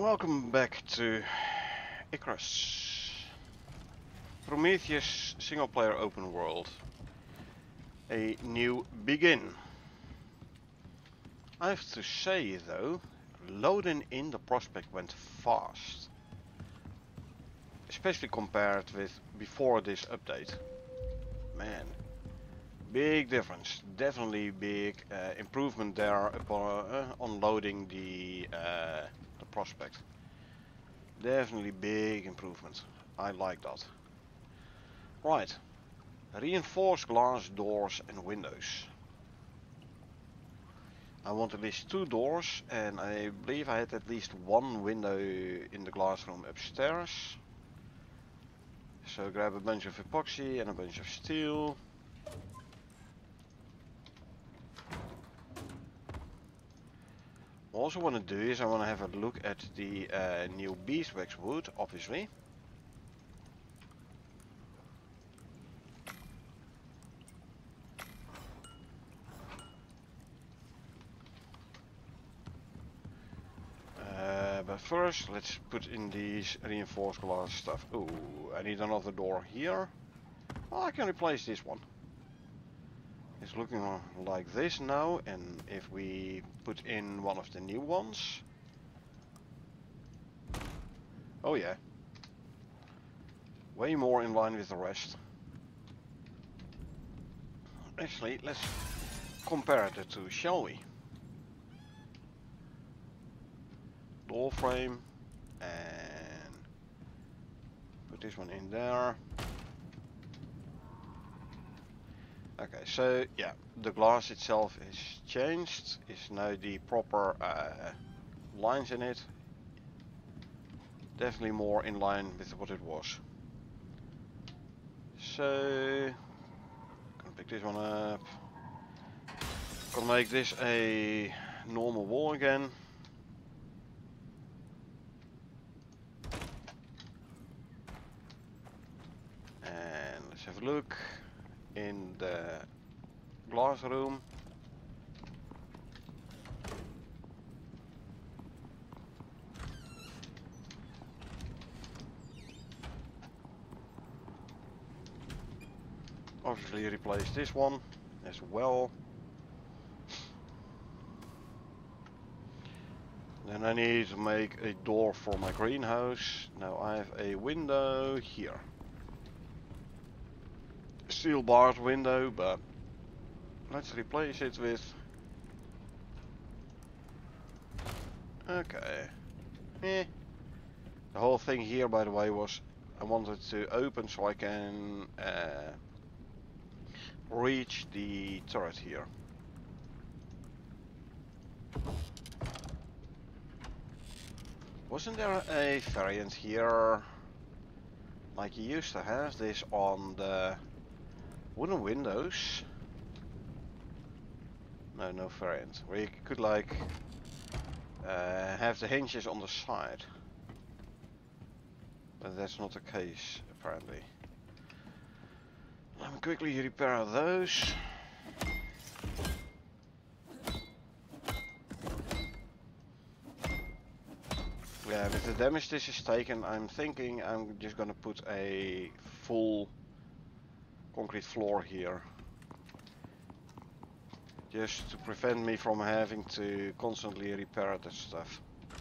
Welcome back to Icarus. Prometheus single player open world. A new begin. I have to say though, loading in the prospect went fast. Especially compared with before this update. Man, big difference. Definitely big improvement there upon on loading the prospect. Definitely big improvement. I like that. Right. Reinforced glass doors and windows. I want at least 2 doors, and I believe I had at least 1 window in the glass room upstairs. So grab a bunch of epoxy and a bunch of steel. What I also want to do is I want to have a look at the new Beeswax wood, obviously. But first, let's put in these reinforced glass stuff. Oh, I need another door here. Well, I can replace this one. It's looking like this now, and if we put in one of the new ones. Oh yeah. Way more in line with the rest. Actually, let's compare the two, shall we? Door frame, and put this one in there. Okay, so yeah, the glass itself is changed. It's now the proper lines in it. Definitely more in line with what it was. So, gonna pick this one up. Gonna make this a normal wall again. And let's have a look in the glass room. Obviously replace this one as well. Then I need to make a door for my greenhouse. Now I have a window here. Steel barred window, but let's replace it with... Okay. The whole thing here, by the way, was I wanted to open so I can reach the turret here. Wasn't there a variant here, like you used to have this on the wooden windows? No variant. Where you could like have the hinges on the side. But that's not the case, apparently. Let me quickly repair those. Yeah, with the damage this is taken, I'm thinking I'm just gonna put a full concrete floor here. Just to prevent me from having to constantly repair that stuff.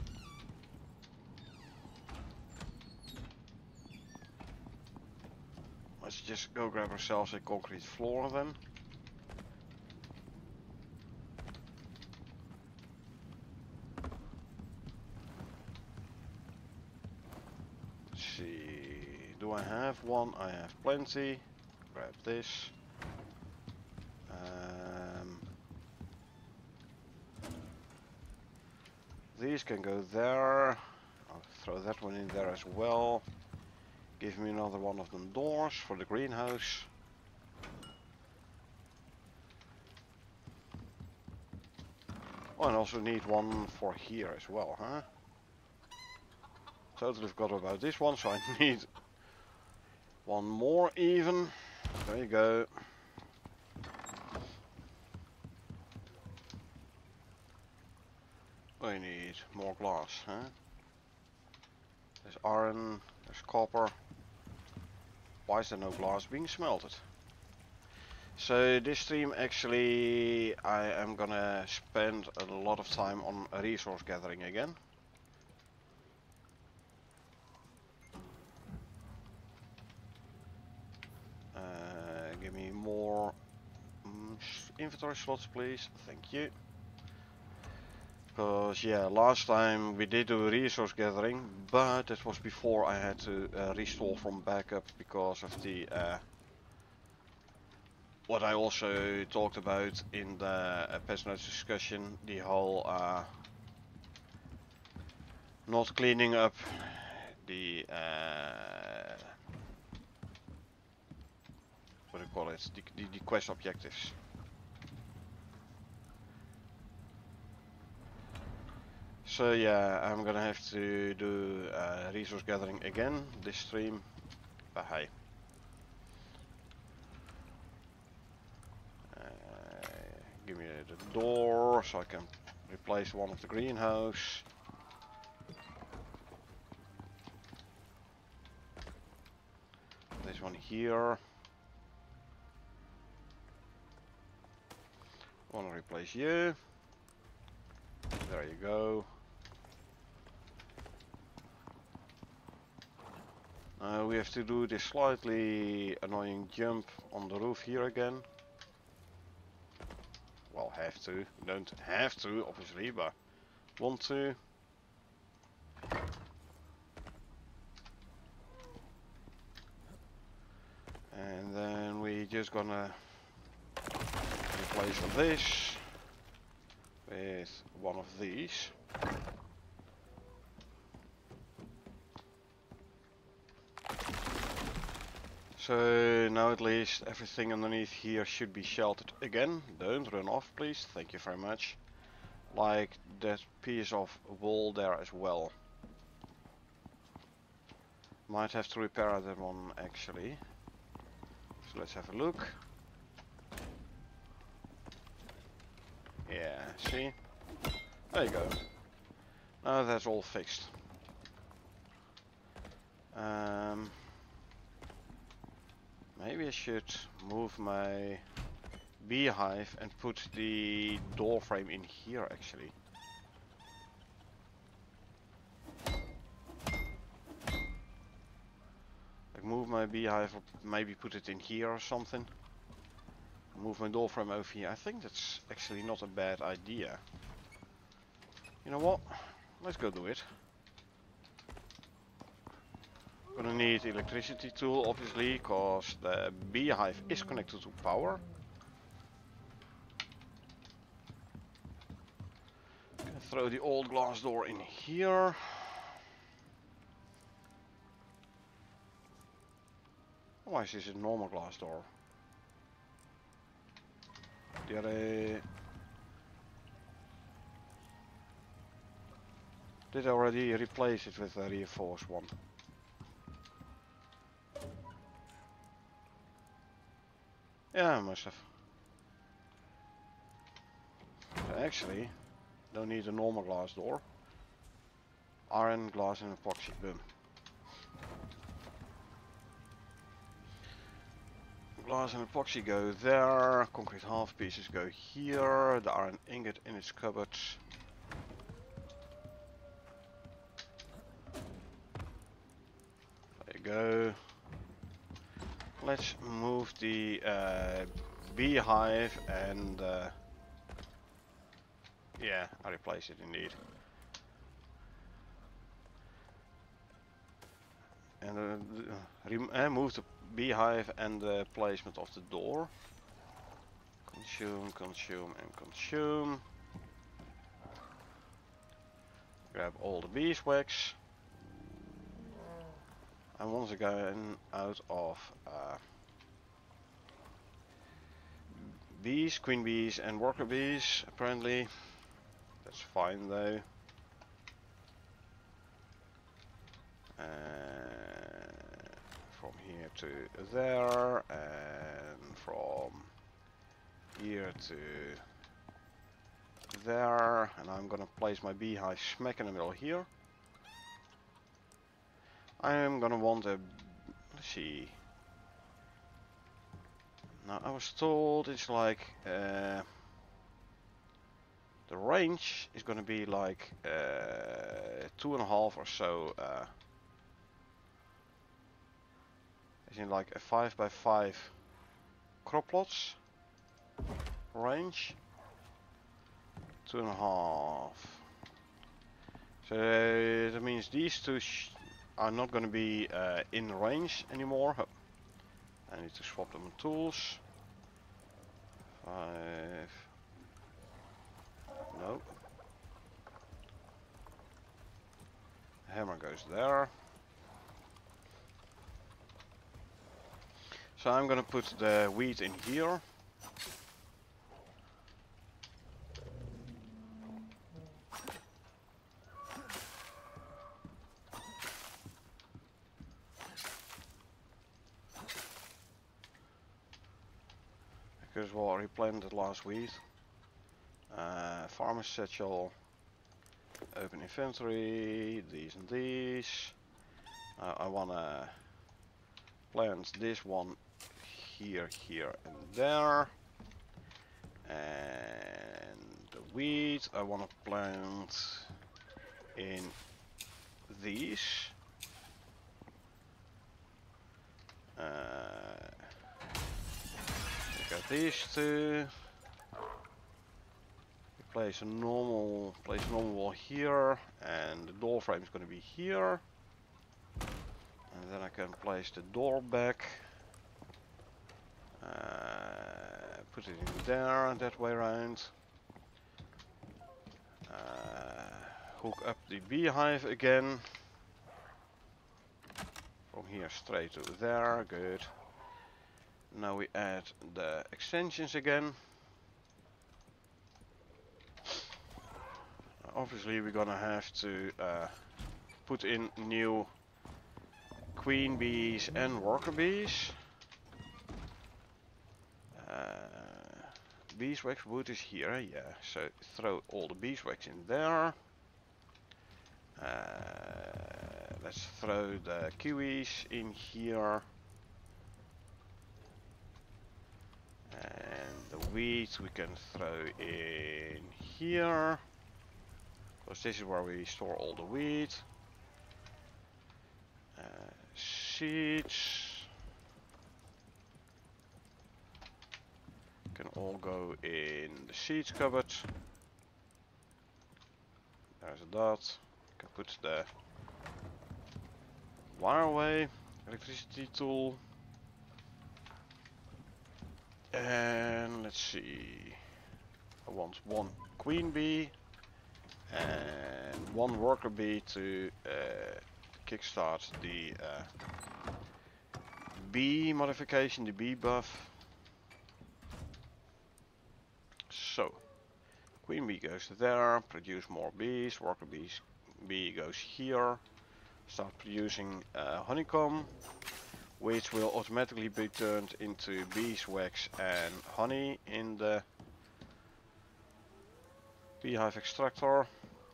Let's just go grab ourselves a concrete floor then. Let's see, do I have one? I have plenty. Grab this. These can go there. I'll throw that one in there as well. Give me another one of them doors for the greenhouse. Oh, and also need one for here as well, huh? Totally forgot about this one, so I need one more even. There you go. I need more glass, huh? There's iron, there's copper. Why is there no glass being smelted? So this stream actually I am gonna spend a lot of time on resource gathering again. Give me more inventory slots please, thank you. Because yeah, last time we did do resource gathering, but that was before I had to restore from backup because of the what I also talked about in the patch notes discussion, the whole not cleaning up the what do you call it, the quest objectives. So yeah, I'm gonna have to do resource gathering again this stream, but hey. Give me the door so I can replace one of the greenhouse. This one here. Want to replace you. There you go. We have to do this slightly annoying jump on the roof here again. Well, have to. Don't have to, obviously, but want to. And then we just gonna replace this with one of these. So now at least everything underneath here should be sheltered again. Don't run off please, thank you very much. Like that piece of wall there as well. Might have to repair that one actually. So let's have a look. Yeah, see? There you go. Now that's all fixed. Maybe I should move my beehive and put the door frame in here actually. Like move my beehive or maybe put it in here or something. Move my door frame over here. I think that's actually not a bad idea. You know what? Let's go do it. Gonna need electricity tool obviously, cause the beehive is connected to power. Gonna throw the old glass door in here. Why is this a normal glass door? Did I already replace it with a reinforced one? Yeah, I must have. So actually, don't need a normal glass door. Iron, glass and epoxy, boom. Glass and epoxy go there, concrete half pieces go here, the iron ingot in its cupboard. There you go. Let's move the beehive and yeah, I replace it indeed. And move the beehive and the placement of the door. Consume, consume and consume. Grab all the beeswax. And once again out of bees, queen bees and worker bees apparently. That's fine though. From here to there and from here to there, and I'm gonna place my beehive smack in the middle here. I'm gonna want a, let's see. Now I was told it's like, the range is gonna be like 2.5 or so, as in like a 5x5 crop plots range. 2.5. So that means these two are not going to be in range anymore. Oh, I need to swap them on tools. 5. No. Hammer goes there. So I'm going to put the wheat in here. Because we already planted last wheat. Farmer's satchel. Open inventory. These and these. I wanna plant this one here, here, and there. And the wheat I wanna plant in these. We got these two. Place a normal wall here, and the door frame is going to be here. And then I can place the door back. Put it in there, that way around. Hook up the beehive again. From here straight to there, good. Now we add the extensions again. Obviously we're gonna have to put in new queen bees and worker bees. Beeswax wood is here, yeah, so throw all the beeswax in there. Let's throw the kiwis in here. And the wheat we can throw in here. Because this is where we store all the wheat. Seeds can all go in the seeds cupboard. There's a dot. Can put the wire away, electricity tool. And let's see. I want one queen bee and one worker bee to kickstart the bee modification, the bee buff. So, queen bee goes there, produce more bees, worker bee goes here, start producing honeycomb, which will automatically be turned into beeswax and honey in the beehive extractor.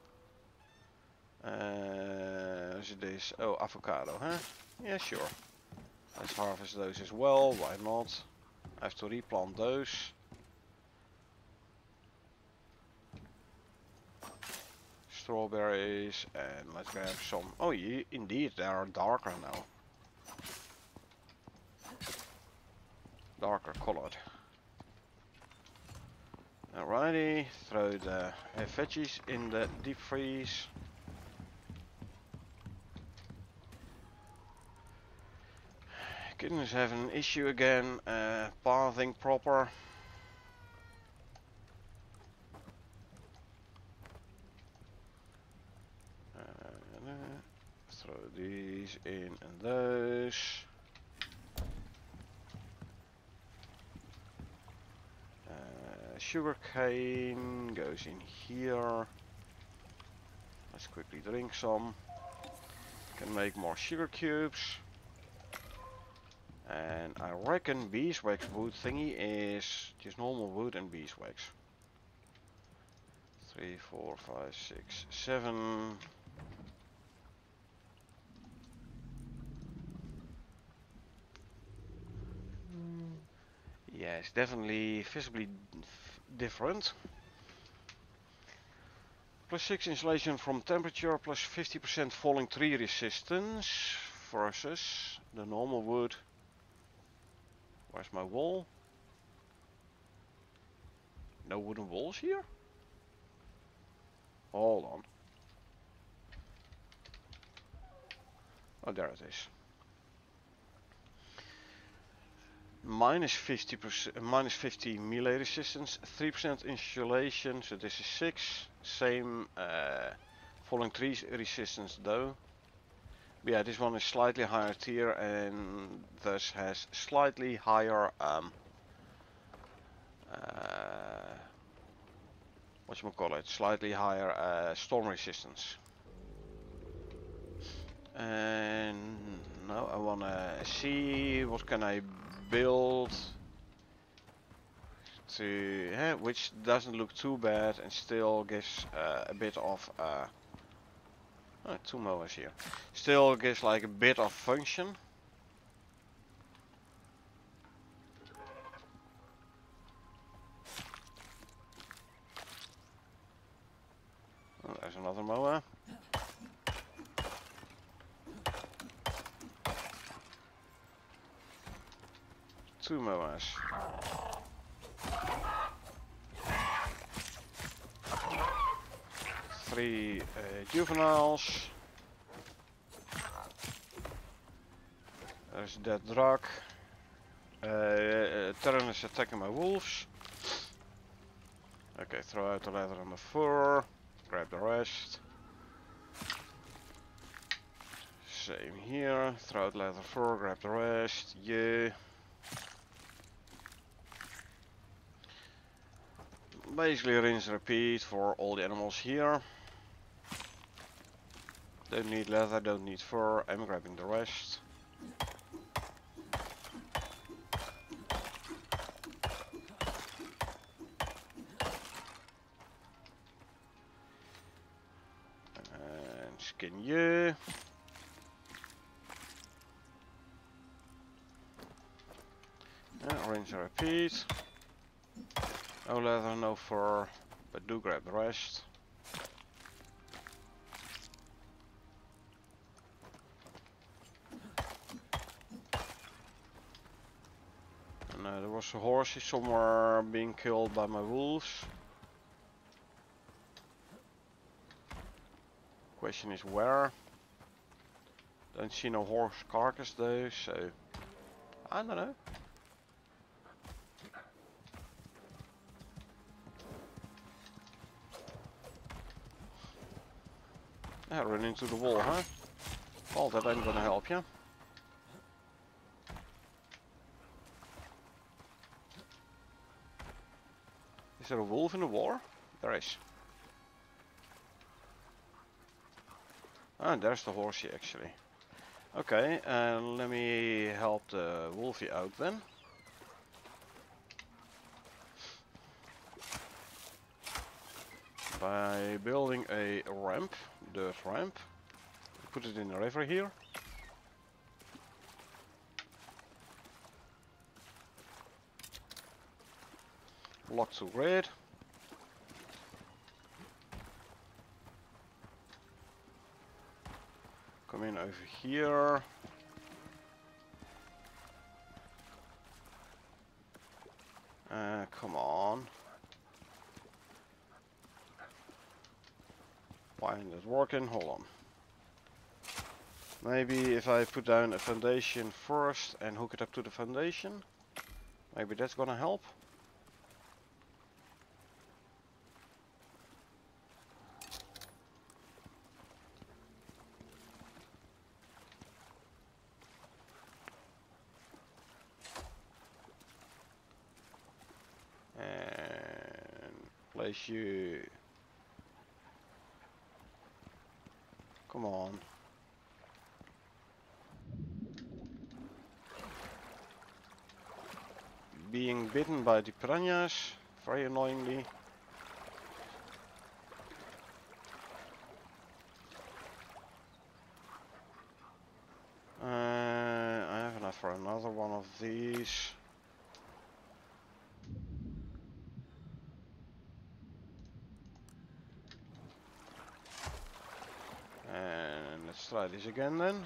Is this? Oh, avocado, huh? Yeah, sure. Let's harvest those as well, why not? I have to replant those. Strawberries, and let's grab some. Oh, yeah, indeed, they are darker now. Darker colored. Alrighty, throw the veggies in the deep freeze. Goodness, having an issue again, pathing proper. Throw these in and those. Sugar cane goes in here. Let's quickly drink some. Can make more sugar cubes. And I reckon beeswax wood thingy is just normal wood and beeswax. 3, 4, 5, 6, 7. Yeah, it's definitely visibly different. +6 insulation from temperature, +50% falling tree resistance versus the normal wood. Where's my wall? No wooden walls here? Hold on. Oh, there it is. -50%, -50 melee resistance, 3% insulation, so this is 6. Same falling trees resistance though. But yeah, this one is slightly higher tier and thus has slightly higher whatchamacallit, slightly higher storm resistance. And now I wanna see what can I build to which doesn't look too bad and still gives a bit of 2 mowers here. Still gives like a bit of function. Oh, there's another mower. Two mowers. 3 juveniles. There's that drug. Terran is attacking my wolves. Okay, throw out the leather and the fur. Grab the rest. Same here. Throw out leather fur, grab the rest. Yeah. Basically rinse and repeat for all the animals here. Don't need leather, don't need fur. I'm grabbing the rest. And skin you. Rinse and repeat. No leather, no fur, but do grab the rest. And there was a horse somewhere being killed by my wolves. Question is where? Don't see no horse carcass though, so I don't know. Yeah, run into the wall, huh? Well, that ain't gonna help you. Is there a wolf in the war? There is. Ah, there's the horsey actually. Okay, let me help the wolfie out then. By building a ramp, dirt ramp. Put it in the river here. Block to grid. Come in over here. Come on. Why isn't it working? Hold on. Maybe if I put down a foundation first and hook it up to the foundation, maybe that's gonna help. And place you. Come on. Being bitten by the piranhas, very annoyingly. I have enough for another one of these. try this again then.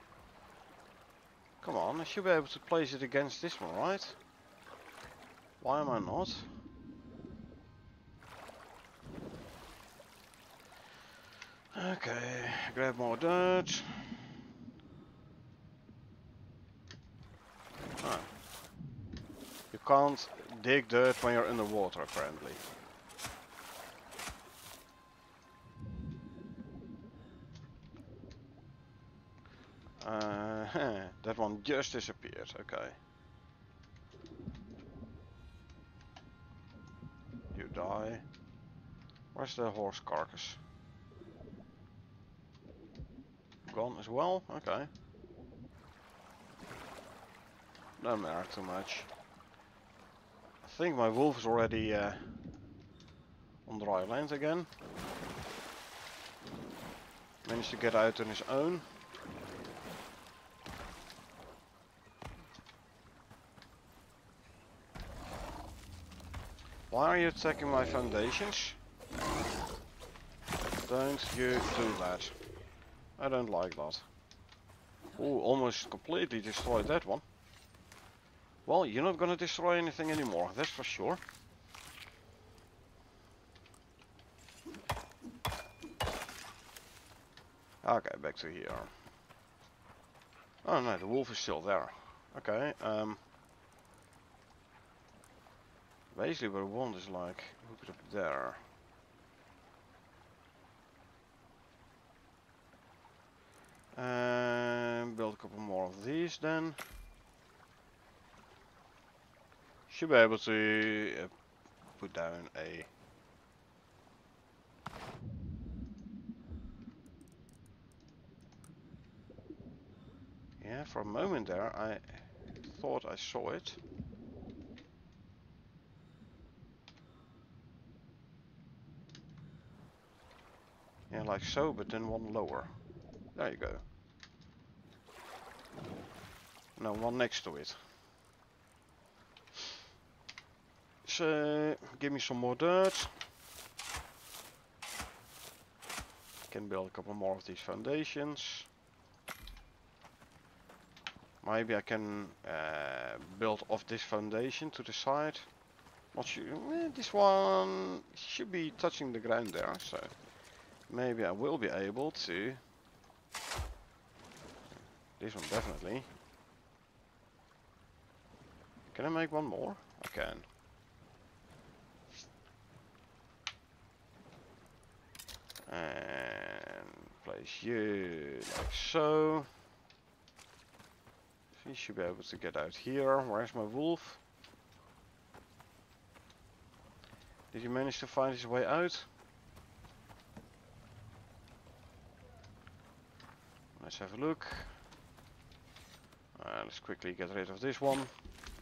Come on, I should be able to place it against this one, right? Why am I not? Okay, grab more dirt. Ah. You can't dig dirt when you're underwater, apparently. That one just disappeared, okay. You die. Where's the horse carcass? Gone as well? Okay. Don't matter too much. I think my wolf is already on dry land again. Managed to get out on his own. Why are you attacking my foundations? Don't you do that. I don't like that. Ooh, almost completely destroyed that one. Well, you're not gonna destroy anything anymore, that's for sure. Okay, back to here. Oh no, the wolf is still there. Okay, basically what I want is like, hook it up there. Build a couple more of these then. Should be able to put down a... Yeah, for a moment there I thought I saw it. Yeah, like so, but then one lower. There you go. Now one next to it. So, give me some more dirt. Can build a couple more of these foundations. Maybe I can build off this foundation to the side. Not sure. This one should be touching the ground there, so maybe I will be able to. This one definitely. Can I make one more? I can. And place you like so. He should be able to get out here. Where's my wolf? Did he manage to find his way out? Let's have a look. Let's quickly get rid of this one.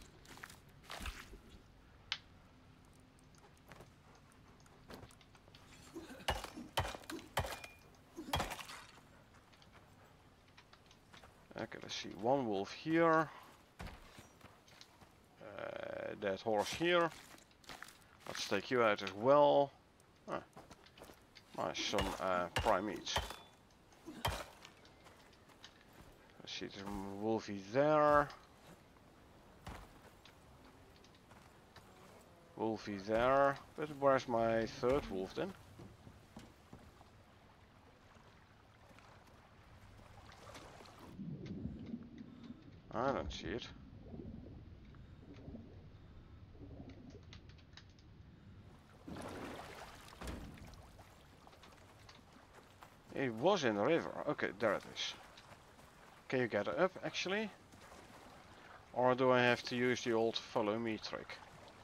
Okay, let's see. One wolf here. That horse here. Let's take you out as well. Ah, nice, some prime meats. Let's see, there's a wolfie there. Wolfie there. But where's my third wolf then? I don't see it. It was in the river. Okay, there it is. Can you get it up actually? Or do I have to use the old follow me trick?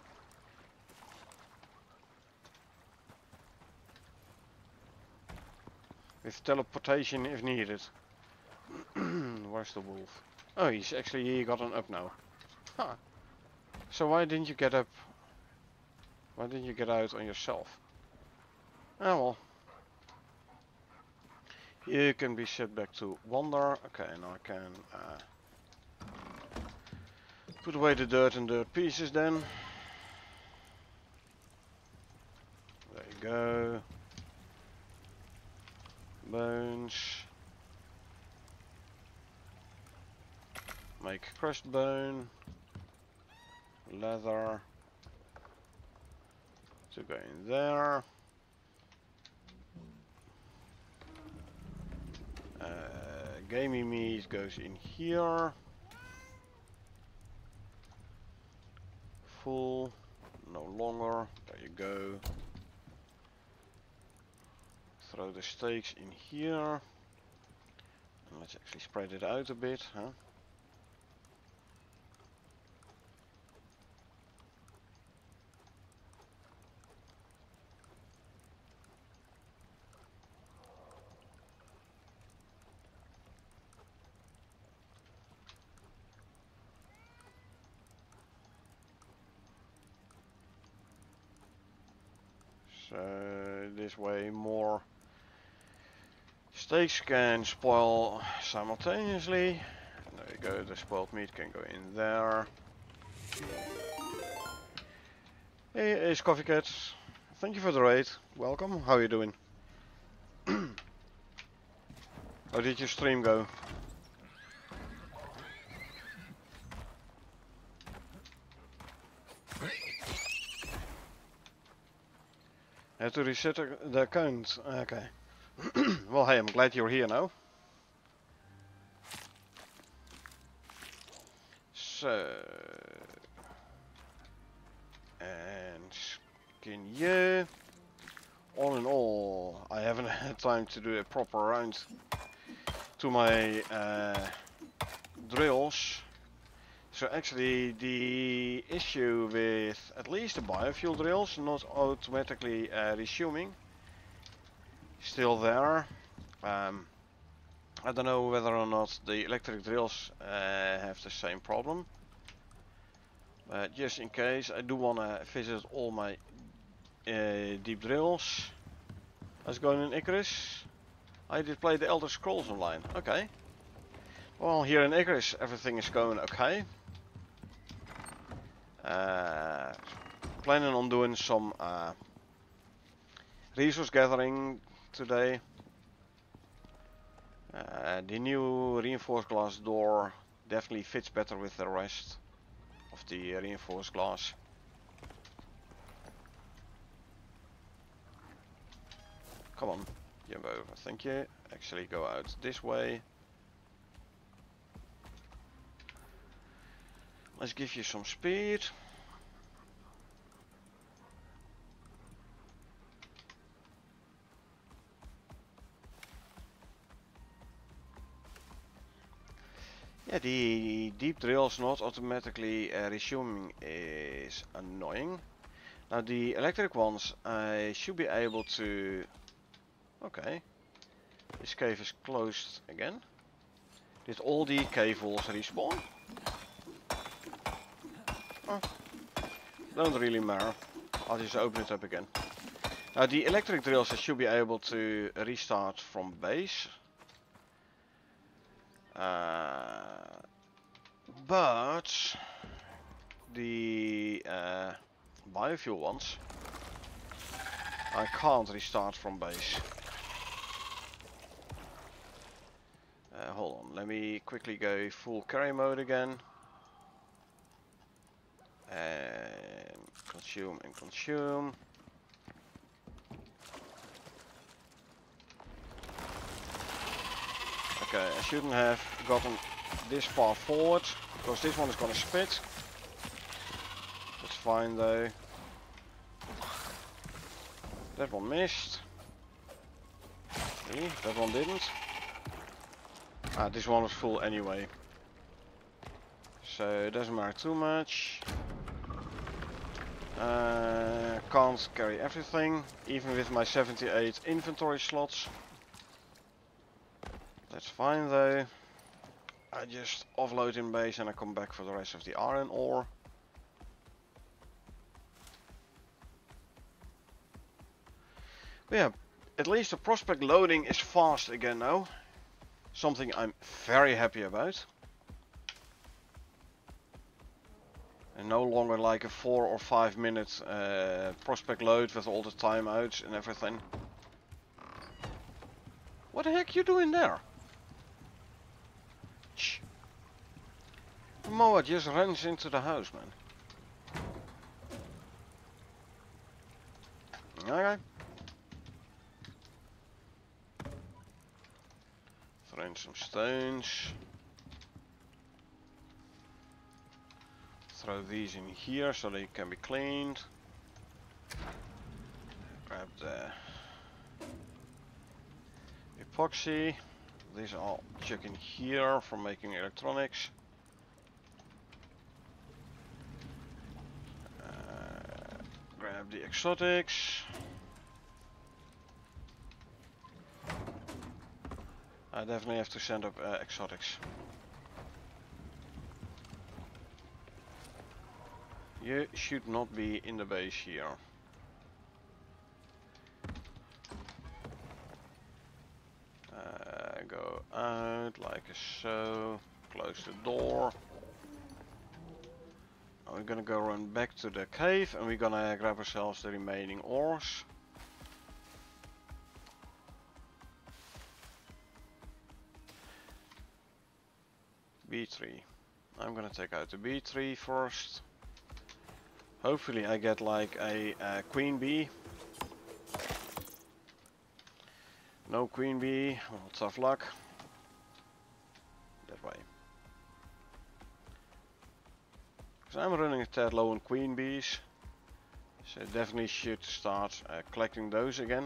With teleportation if needed. Where's the wolf? Oh, he got on up now. Huh. So why didn't you get up? Why didn't you get out on yourself? Oh well. You can be set back to wander. Okay, now I can put away the dirt and dirt pieces then. There you go. Bones. make crushed bone, leather, to go in there. Gamey meat goes in here. Full, no longer. There you go. Throw the steaks in here. And let's actually spread it out a bit, huh? So this way more steaks can spoil simultaneously. There you go, the spoiled meat can go in there. Hey, Ace Coffee Cat, thank you for the raid. Welcome, how are you doing? How did your stream go? Had to reset the account. Okay. Well, hey, I'm glad you're here now. So, and skin you. All in all, I haven't had time to do a proper round to my drills. So actually the issue with at least the biofuel drills not automatically resuming still there. I don't know whether or not the electric drills have the same problem. But just in case, I do want to visit all my deep drills. How's it going in Icarus? I did play the Elder Scrolls Online. Okay. Well, here in Icarus everything is going okay. Planning on doing some resource gathering today. The new reinforced glass door definitely fits better with the rest of the reinforced glass. Come on, jump over, thank you. Actually go out this way. Let's give you some speed. Yeah, the deep drills not automatically resuming is annoying. Now the electric ones I should be able to... Okay, this cave is closed again. Did all the cave walls respawn? Oh, don't really matter. I'll just open it up again. Now the electric drills I should be able to restart from base. But the biofuel ones I can't restart from base. Hold on, let me quickly go full carry mode again. And consume and consume. Okay, I shouldn't have gotten this far forward, because this one is gonna spit. That's fine though. That one missed. See, that one didn't. Ah, this one was full anyway. So it doesn't matter too much. Can't carry everything, even with my 78 inventory slots. That's fine though. I just offload in base and I come back for the rest of the iron ore. But yeah, at least the prospect loading is fast again now. Something I'm very happy about. And no longer like a 4 or 5 minute prospect load with all the timeouts and everything. What the heck you doing there? Shh. The mower just runs into the house, man. Okay. Throw in some stones. Throw these in here so they can be cleaned. Grab the epoxy. These are chuck in here for making electronics. Grab the exotics. I definitely have to send up exotics. You should not be in the base here. Go out like so. Close the door. We're gonna go run back to the cave and we're gonna grab ourselves the remaining ores. B3. I'm gonna take out the B3 first. Hopefully I get like a queen bee. No queen bee, well, tough luck. That way. Because I'm running a tad low on queen bees. So I definitely should start collecting those again.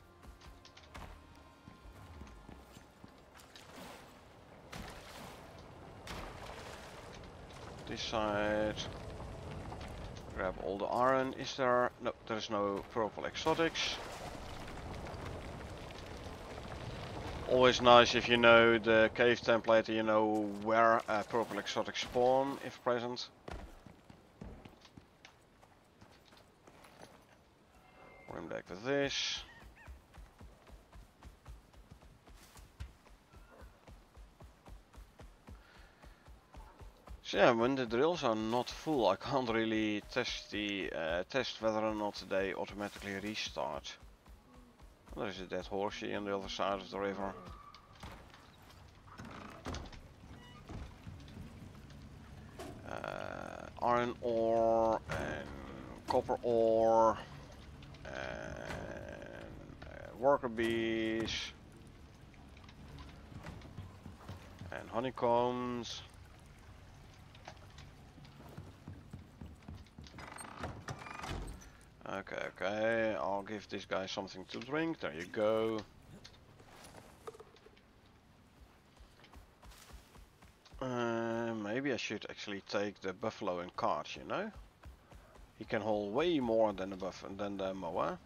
This side. Grab all the iron. Is there? No, there's no purple exotics. Always nice if you know the cave template, you know where purple exotics spawn if present. Run back with this. So yeah, when the drills are not full, I can't really test the test whether or not they automatically restart. There's a dead horsey on the other side of the river. Iron ore and copper ore and worker bees and honeycombs. Okay, I'll give this guy something to drink. There you go. Maybe I should actually take the buffalo in cart, you know? He can haul way more than the mower.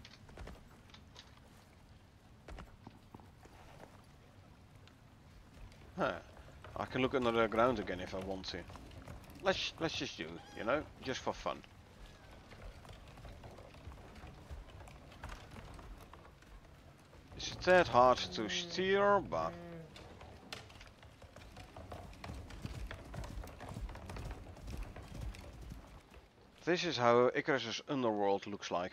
Huh. I can look under the ground again if I want to. Let's just do, you know, just for fun. It's a tad hard to steer, but this is how Icarus' underworld looks like.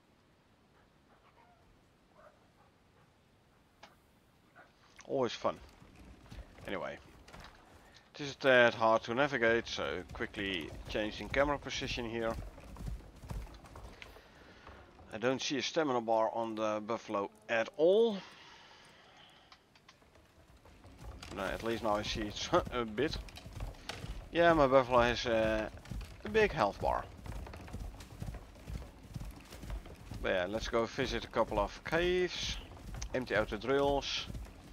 Always fun. Anyway, it is a tad hard to navigate, so quickly changing camera position here. I don't see a stamina bar on the buffalo at all. No, at least now I see it a bit. Yeah, my buffalo has a big health bar. But yeah, let's go visit a couple of caves, empty out the drills,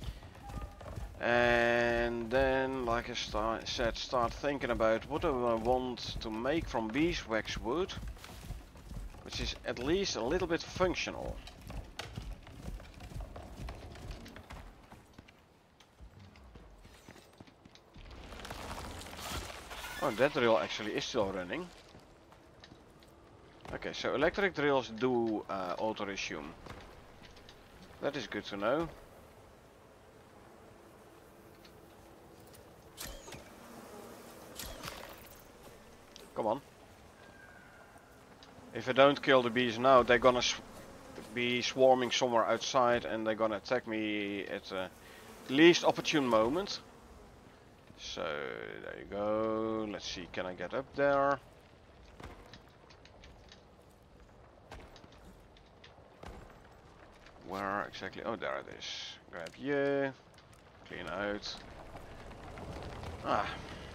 and then, like I said, start thinking about what do I want to make from beeswax wood, which is at least a little bit functional. Oh, that drill actually is still running. Okay, so electric drills do auto-resume. That is good to know. Come on. If I don't kill the bees now, they're gonna be swarming somewhere outside and they're gonna attack me at the least opportune moment. So there you go. Let's see, can I get up there? Where exactly? Oh, there it is. Grab you. Clean out. Ah.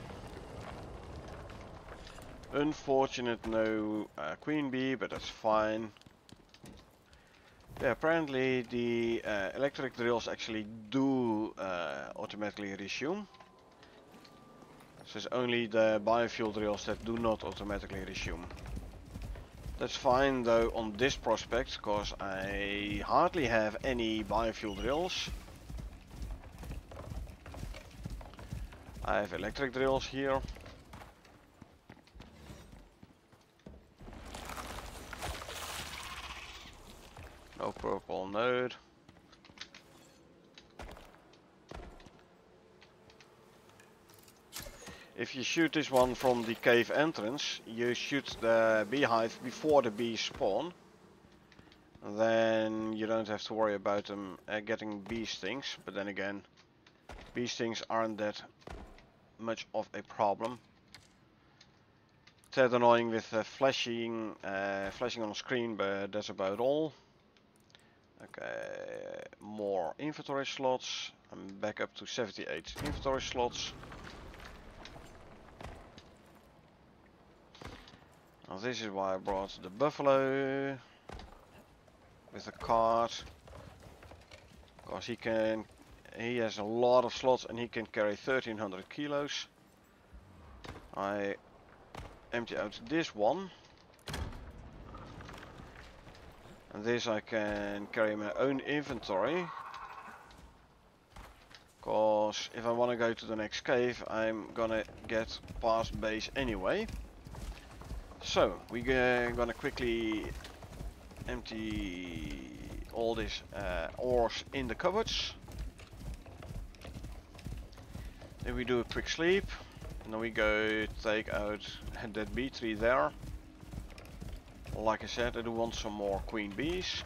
Unfortunate, no queen bee, but that's fine. Yeah, apparently the electric drills actually do automatically resume. So it's only the biofuel drills that do not automatically resume. That's fine though on this prospect, because I hardly have any biofuel drills. I have electric drills here. No purple node. If you shoot this one from the cave entrance, you shoot the beehive before the bees spawn. Then you don't have to worry about them getting bee stings. But then again, bee stings aren't that much of a problem. Tad annoying with flashing on the screen, but that's about all. Okay, more inventory slots. I'm back up to 78 inventory slots. Now this is why I brought the buffalo with a cart, because he has a lot of slots and he can carry 1300 kilos. I empty out this one, and this I can carry my own inventory, because if I want to go to the next cave I'm gonna get past base anyway. So we're gonna quickly empty all these ores in the cupboards. Then we do a quick sleep, and then we go take out that bee tree there. Like I said, I do want some more queen bees.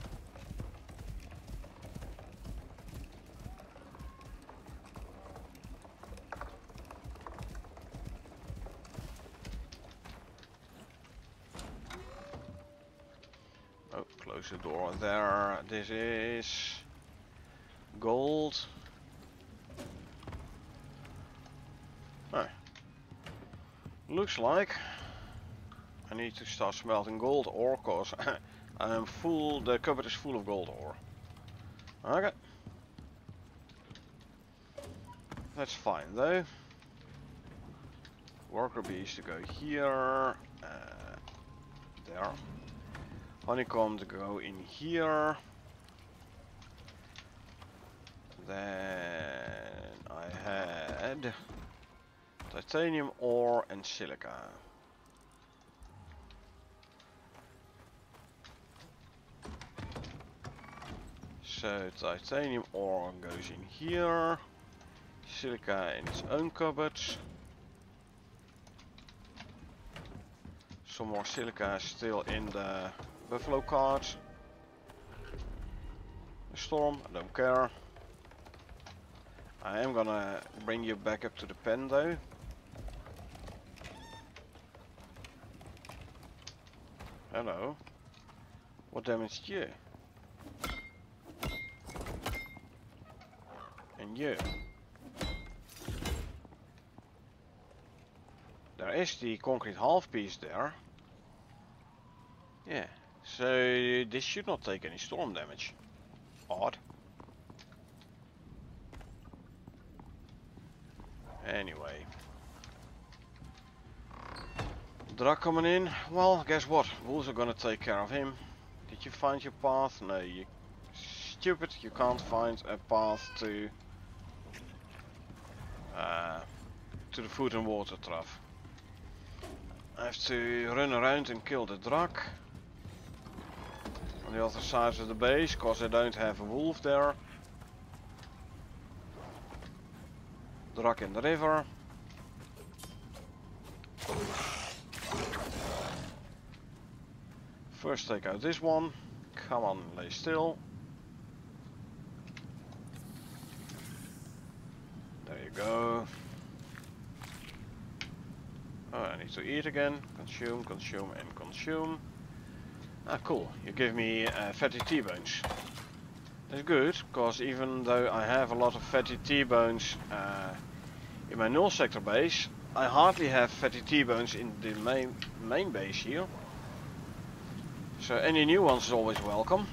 Oh, close the door there. This is gold. Oh. Looks like I need to start smelting gold ore, cause I'm full. The cupboard is full of gold ore. Okay, that's fine though. Worker bees to go here. There. Honeycomb to go in here. Then I had titanium ore and silica. So titanium ore goes in here. Silica in its own cupboard. Some more silica still in the buffalo cart. The storm, I don't care. I am gonna bring you back up to the pen though. Hello. What damaged you? And you. There is the concrete half piece there. Yeah, so this should not take any storm damage. Odd. Anyway. Drak coming in. Well, guess what? Wolves are gonna take care of him. Did you find your path? No, you stupid. You can't find a path to the food and water trough. I have to run around and kill the Drak on the other side of the base, because I don't have a wolf there. Drak in the river. First take out this one. Come on, lay still. There you go. Oh, I need to eat again. Consume, consume, and consume. Ah, cool. You give me fatty T-bones. That's good, because even though I have a lot of fatty T-bones in my null sector base, I hardly have fatty T-bones in the main base here. So any new ones is always welcome.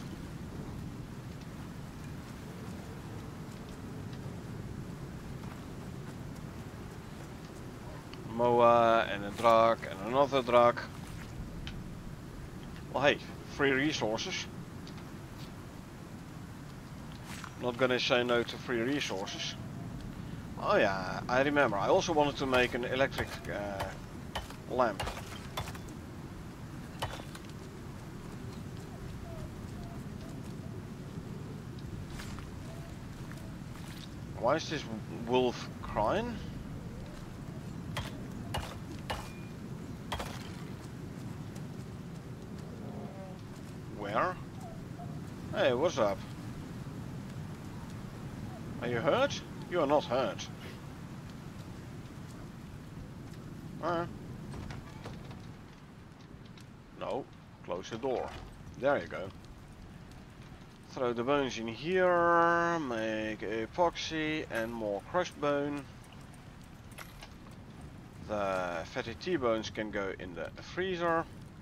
Moa and a drug and another drug. Well, hey, free resources. Not gonna say no to free resources. Oh yeah, I remember. I also wanted to make an electric lamp. Why is this wolf crying? Where? Hey, what's up? Are you hurt? You are not hurt. No, close the door. There you go. Throw the bones in here, make epoxy and more crushed bone. The fatty T-bones can go in the freezer.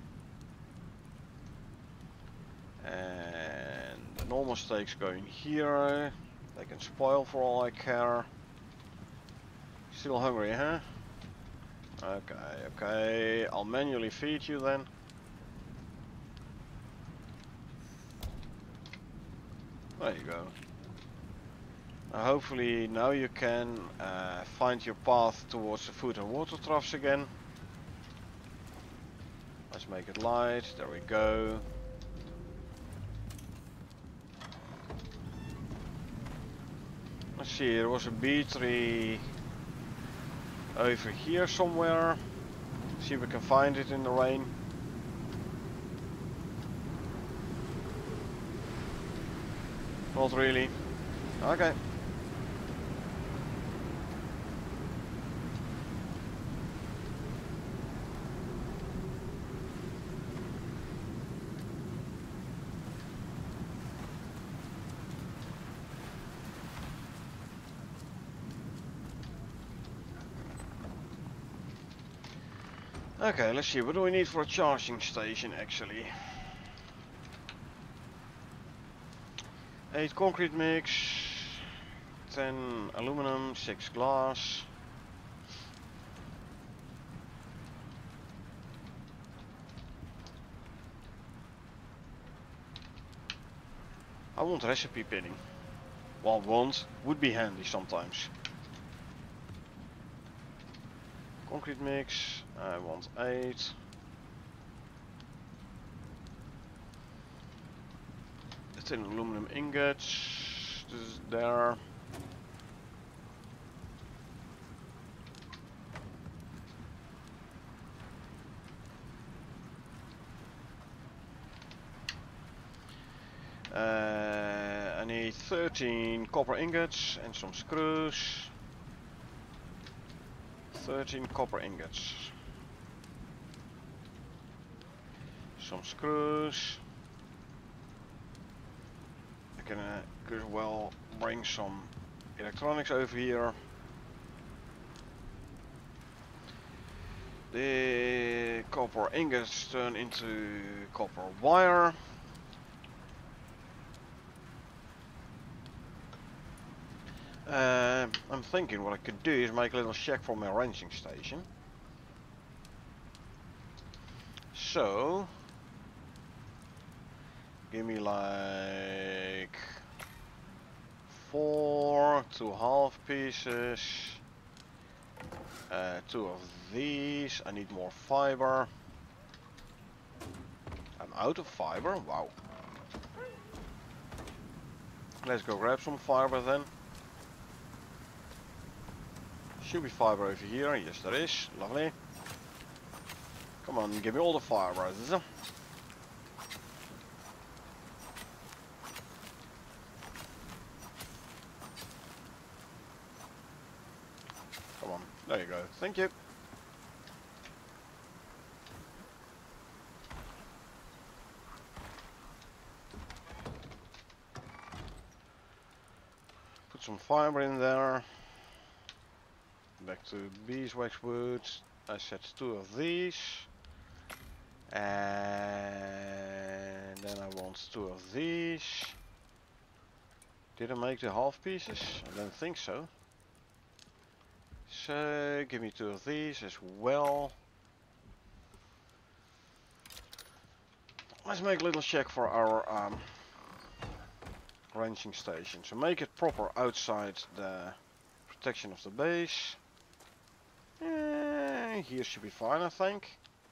And the normal steaks go in here. They can spoil for all I care. Still hungry, huh? Okay. I'll manually feed you then. There you go. Hopefully now you can find your path towards the food and water troughs again. Let's make it light. There we go. Let's see, there was a bee tree over here somewhere. See if we can find it in the rain. Not really. Okay. Okay, let's see, what do we need for a charging station actually? 8 concrete mix, 10 aluminum, 6 glass. I want recipe pinning. Well, would be handy sometimes. Concrete mix, I want 8. It's in aluminum ingots. This is there. I need 13 copper ingots and some screws. 13 copper ingots. Some screws. I can as well bring some electronics over here. The copper ingots turn into copper wire. I'm thinking what I could do is make a little shack for my ranging station. So, give me like 4 2.5 pieces, 2 of these. I need more fiber. I'm out of fiber, wow. Let's go grab some fiber then. Should be fiber over here, yes there is, lovely. Come on, give me all the fiber. Come on, there you go, thank you. some fiber in there. Back to beeswax wood. I set 2 of these. And then I want 2 of these. Did I make the half pieces? I don't think so. So give me 2 of these as well. Let's make a little check for our ranging station. So make it proper outside the protection of the base. Here should be fine, I think.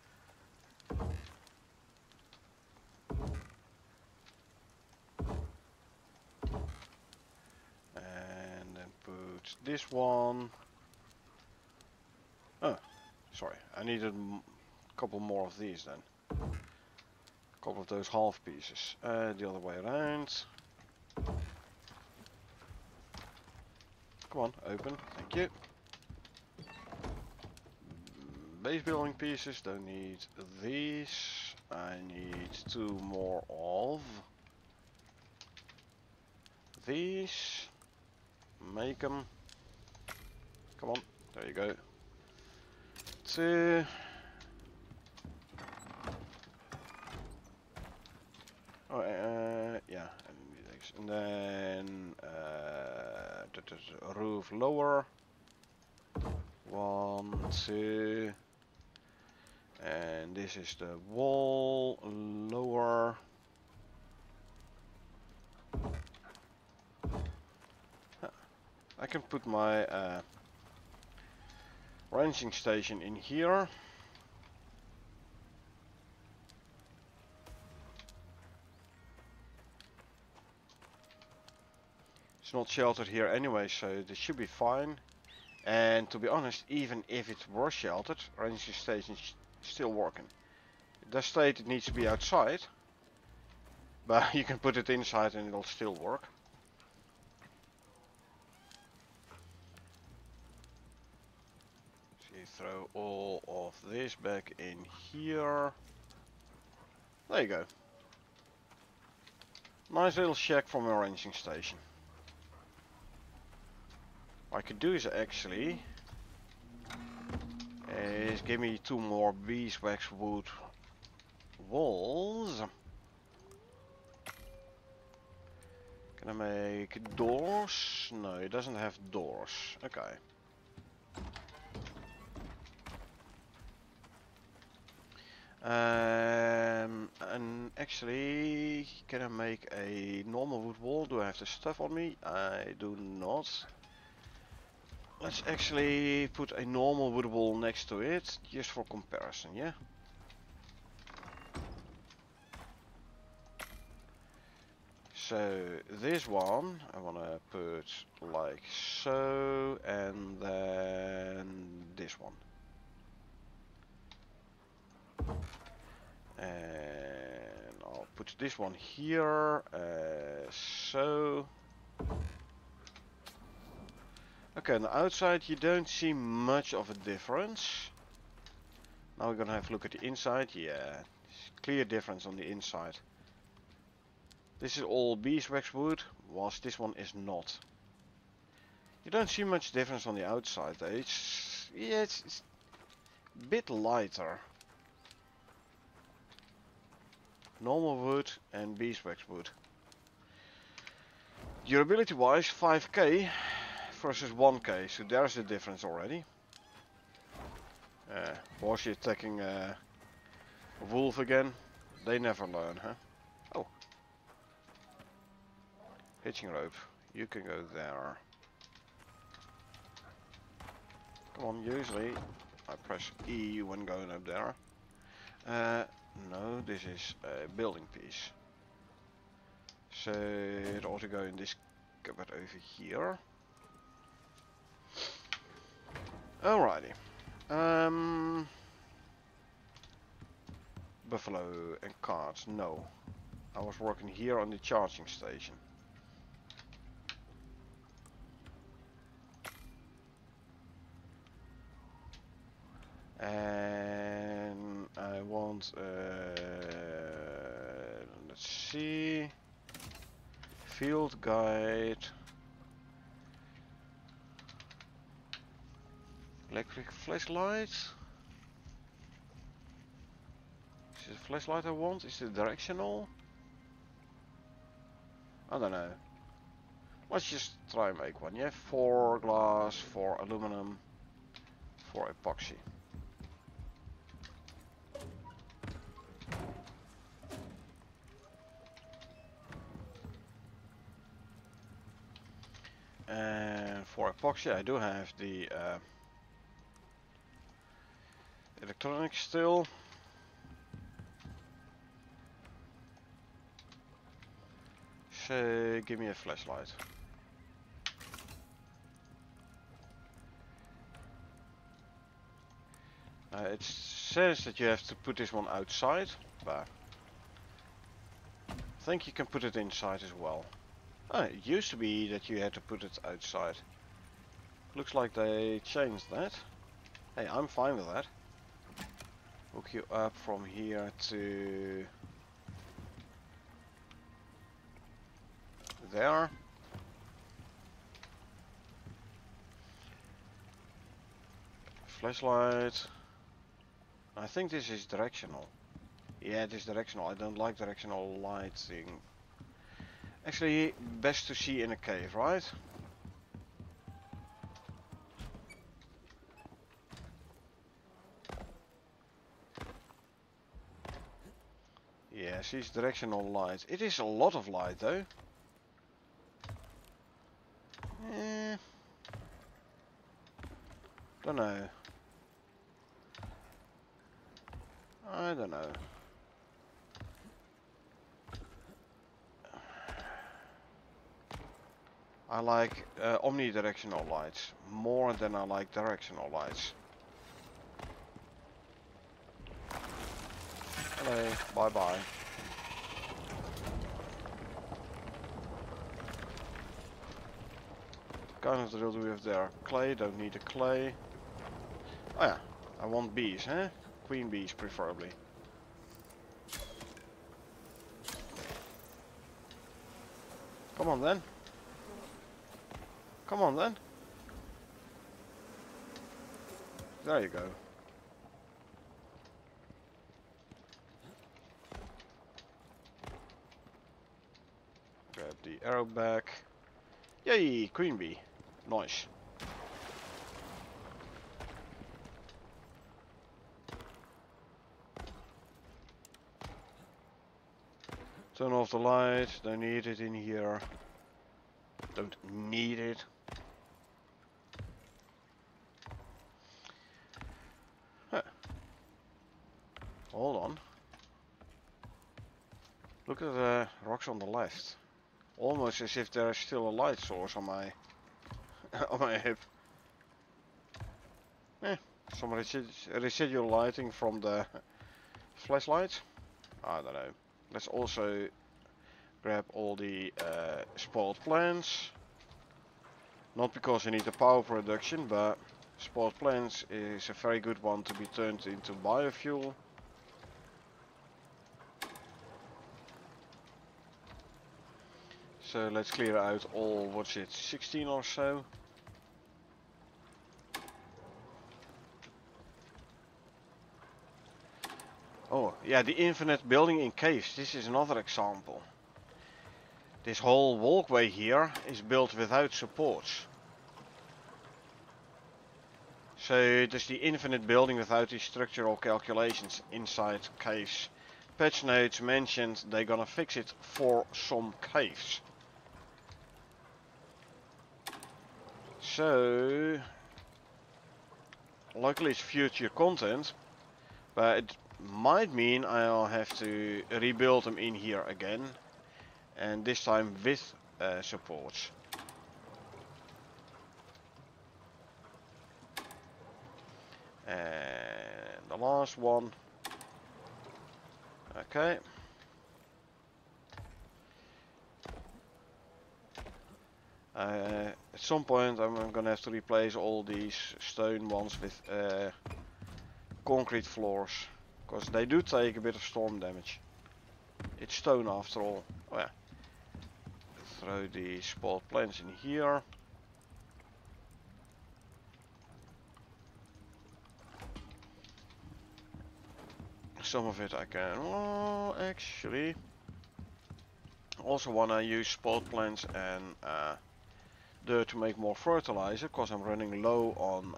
And then put this one. Oh, sorry, I needed a couple more of these then. A couple of those half pieces. The other way around. Come on, open, thank you. Base building pieces, don't need these. I need 2 more of these. Make them. Come on, there you go. 2. Oh, yeah, and then roof lower. 1, 2. And this is the wall lower. I can put my ranging station in here. It's not sheltered here anyway, so this should be fine. And to be honest, even if it were sheltered, ranging station still working. It does state it needs to be outside, but you can put it inside and it'll still work. So you throw all of this back in here. There you go. Nice little shack from a ranging station. What I could do is actually give me 2 more beeswax wood walls. Can I make doors? No, it doesn't have doors. Okay. And actually, can I make a normal wood wall? Do I have the stuff on me? I do not. Let's actually put a normal wood wall next to it, just for comparison, yeah? So this one I want to put like so, and then this one. And I'll put this one here, so. Okay, on the outside you don't see much of a difference. Now we're gonna have a look at the inside. Yeah, clear difference on the inside. This is all beeswax wood, whilst this one is not. You don't see much difference on the outside though. It's a bit lighter. Normal wood and beeswax wood. Durability wise 5k versus 1k, so there's the difference already. Was he attacking a wolf again? They never learn, huh? Oh. Hitching rope. You can go there. Come on, usually I press E when going up there. No, this is a building piece. So it ought to go in this cupboard over here. Alrighty. Buffalo and carts, no. I was working here on the charging station. And I want, let's see, field guide, Electric flashlight. Is it a flashlight I want? Is it directional? I don't know. Let's just try and make one. Yeah, 4 glass, 4 aluminum, 4 epoxy. And for epoxy I do have the electronics still. So give me a flashlight. It says that you have to put this one outside, but I think you can put it inside as well. It used to be that you had to put it outside. Looks like they changed that. Hey, I'm fine with that. Hook you up from here to there. Flashlight. I think this is directional. Yeah, it is directional. I don't like directional lighting. Actually, best to see in a cave, right? Yeah, sees directional light. It is a lot of light though. Don't know. I don't know. I like omnidirectional lights more than I like directional lights. Hello, bye bye. Kind of drill do we have there? Clay, don't need the clay. Oh yeah, I want bees, huh? Queen bees preferably. Come on then. Come on then. There you go. Grab the arrow back. Yay, queen bee. Nice. Turn off the light. Don't need it in here. Don't need it. Huh. Hold on. Look at the rocks on the left. Almost as if there is still a light source on my on my hip. Some residual lighting from the flashlight. I don't know. Let's also grab all the spoiled plants. Not because I need a power production, but spoiled plants is a very good one to be turned into biofuel. So let's clear out all, what's it, 16 or so. Oh, yeah, the infinite building in caves. This is another example. This whole walkway here is built without supports. So it is the infinite building without these structural calculations inside caves. Patch notes mentioned they're gonna fix it for some caves. So luckily it's future content, but it might mean I'll have to rebuild them in here again, and this time with supports. And the last one. Okay. At some point I'm gonna have to replace all these stone ones with concrete floors, because they do take a bit of storm damage. It's stone after all. Oh yeah. Throw the spoiled plants in here. some of it I can. Well, actually, also when I use spot plants and dirt to make more fertilizer, because I'm running low on.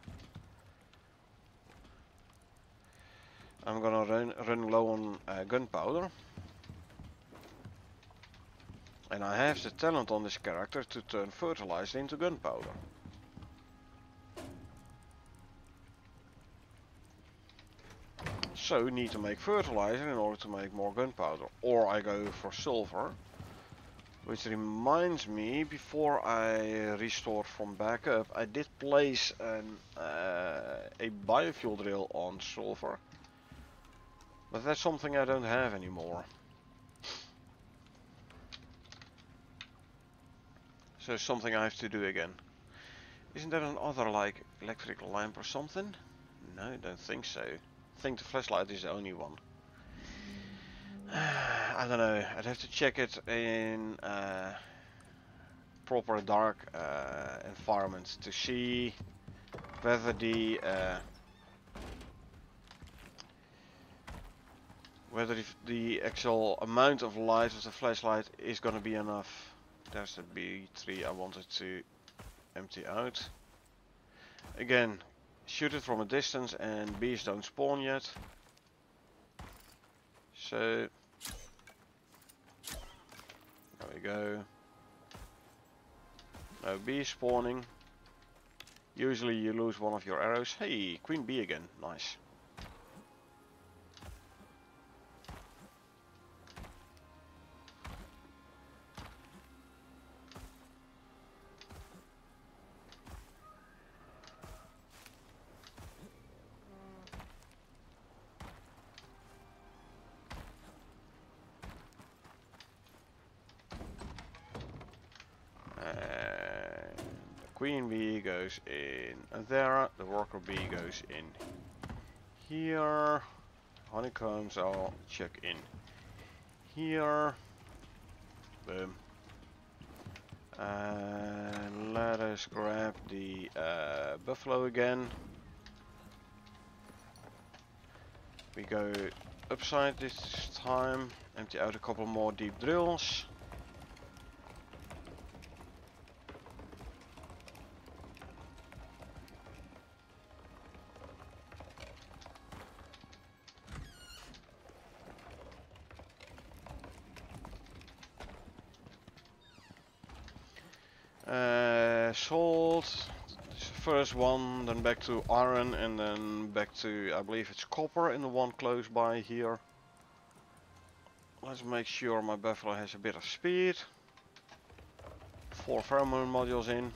I'm gonna run low on gunpowder. And I have the talent on this character to turn fertilizer into gunpowder. So need to make fertilizer in order to make more gunpowder. Or I go for silver. Which reminds me, before I restored from backup, I did place a biofuel drill on silver. But that's something I don't have anymore. So something I have to do again. Isn't there another like electric lamp or something? No, I don't think so. I think the flashlight is the only one. I don't know. I'd have to check it in proper dark environment to see whether the actual amount of light of the flashlight is gonna be enough. There's the B3 I wanted to empty out. Again, shoot it from a distance and bees don't spawn yet. So there we go. No bees spawning. Usually you lose one of your arrows. Hey, queen bee again. Nice. Queen bee goes in there, the worker bee goes in here, honeycombs I'll check in here, boom, and let us grab the buffalo again. We go upside this time, empty out a couple more deep drills. Salt, first one, then back to iron, and then back to, I believe it's copper in the one close by here. Let's make sure my buffalo has a bit of speed. 4 pheromone modules in.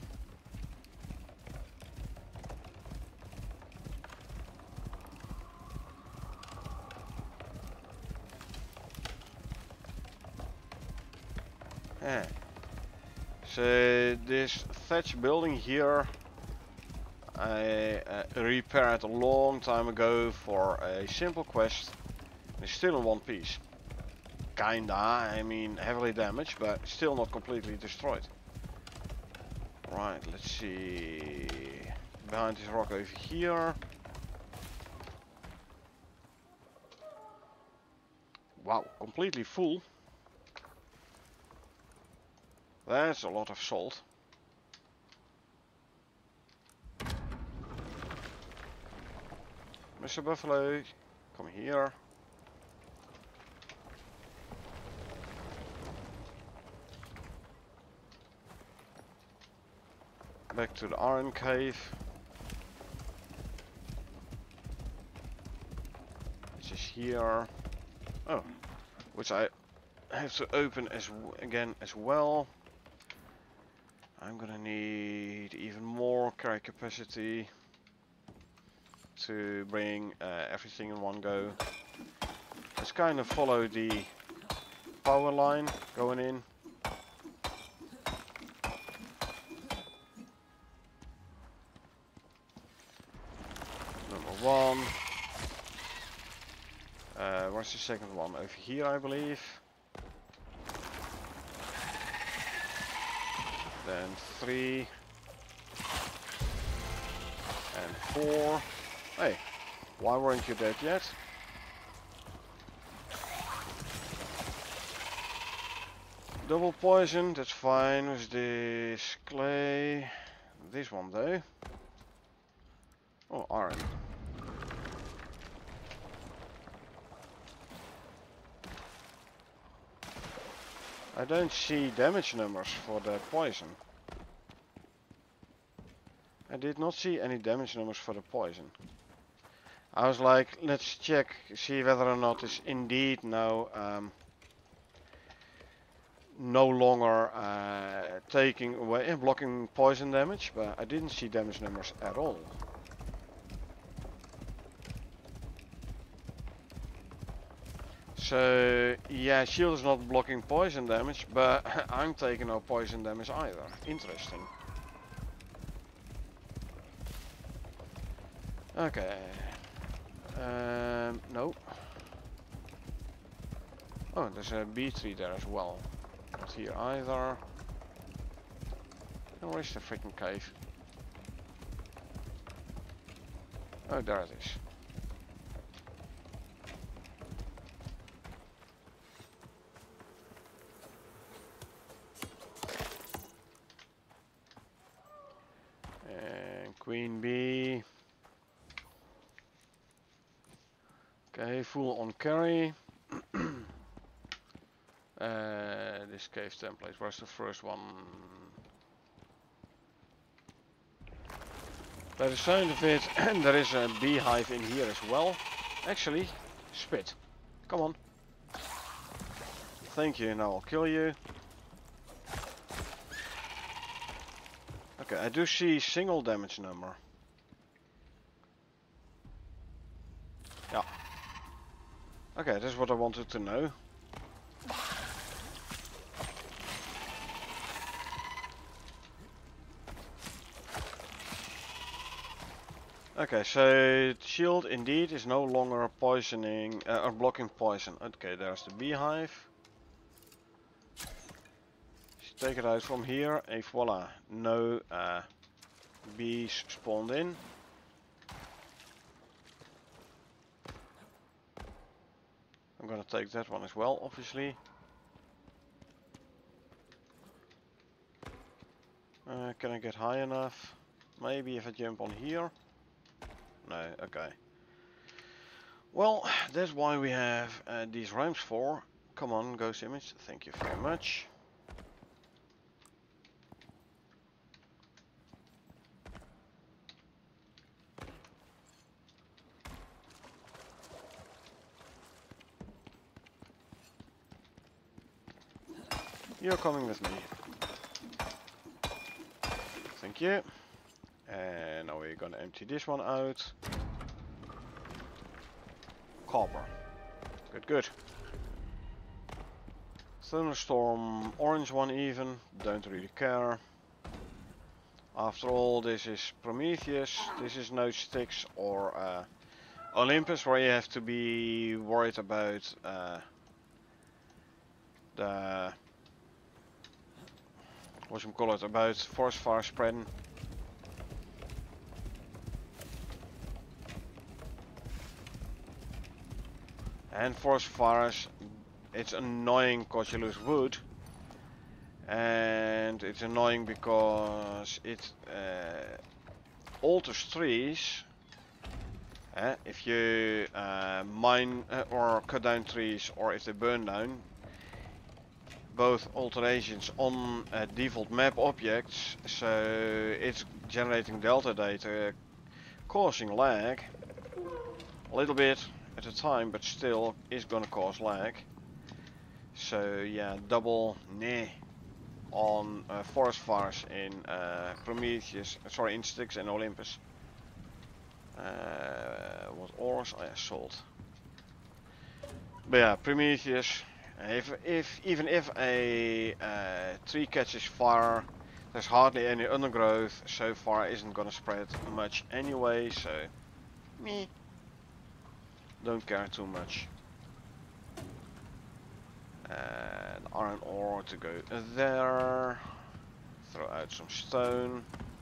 Yeah. So this thatch building here I repaired a long time ago for a simple quest. It's still in one piece. Kinda, I mean heavily damaged, but still not completely destroyed. Right, let's see. Behind this rock over here. Wow, completely full. That's a lot of salt. Mr. Buffalo, come here. Back to the iron cave. Which is here. Oh, which I have to open again as well. I'm gonna need even more carry capacity to bring everything in one go. Let's kind of follow the power line going in. Number 1. Where's the second one? Over here, I believe. Then 3 and 4. Hey, why weren't you dead yet? Double poison, that's fine with this clay. This one though. Oh, iron. I don't see damage numbers for the poison. I did not see any damage numbers for the poison. I was like, let's check, see whether or not it's indeed now no longer taking away, blocking poison damage, but I didn't see damage numbers at all. So yeah, shield is not blocking poison damage, but I'm taking no poison damage either. Interesting. Okay. No. Oh, there's a bee tree there as well. Not here either. And where's the freaking cave? Oh, there it is. And queen bee. Okay, full on carry. This cave template, where's the first one? By the sound of it, there is a beehive in here as well. Actually, spit. Come on. Thank you, now I'll kill you. Okay, I do see single damage number. Yeah. Okay, that's what I wanted to know. Okay, so shield indeed is no longer poisoning or blocking poison. Okay, there's the beehive. Just take it out from here, and voila, no bees spawned in. I'm gonna take that one as well, obviously. Can I get high enough? Maybe if I jump on here. No, okay. Well, that's why we have these ramps for. Come on, ghost image. Thank you very much. You're coming with me. Thank you. And now we're gonna empty this one out. Copper. Good, good. Thunderstorm, orange one even. Don't really care. After all, this is Prometheus. This is no Styx or Olympus, where you have to be worried about the about forest fire spreading. And forest fires, it's annoying because you lose wood, and it's annoying because it alters trees. If you mine or cut down trees, or if they burn down, both alterations on default map objects, so it's generating delta data, causing lag a little bit at a time, but still is gonna cause lag. So yeah, double nah on forest fires in Prometheus, sorry, in Styx and Olympus. What ores? Oh yeah, salt. But yeah, Prometheus. Even if a tree catches fire, there's hardly any undergrowth, so far isn't gonna spread much anyway. So me. Don't care too much. And iron ore to go there. Throw out some stone.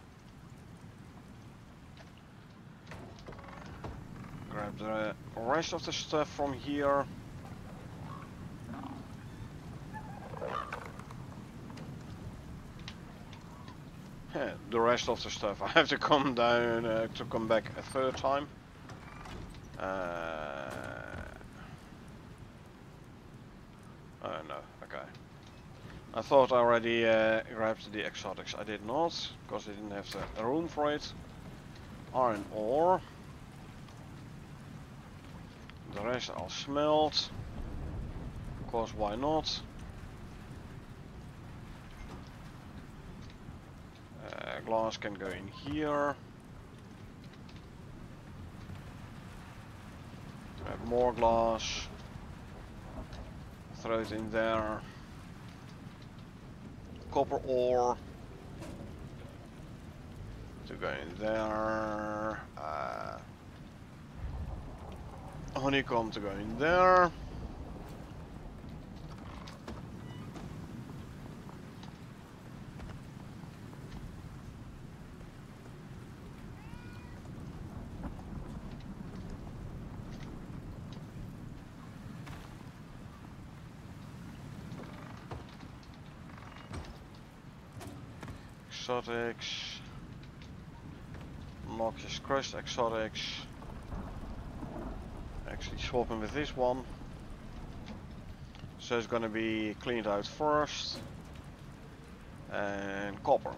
Grab the rest of the stuff from here. the rest of the stuff I have to come down to come back a third time. Oh no, okay. I thought I already grabbed the exotics. I did not, because I didn't have the room for it. Iron ore. The rest I'll smelt. Of course, why not? Glass can go in here. Grab more glass. Throw it in there. Copper ore to go in there. Honeycomb to go in there. Exotics. Noxious crust exotics. Actually swapping with this one. So it's gonna be cleaned out first. And copper.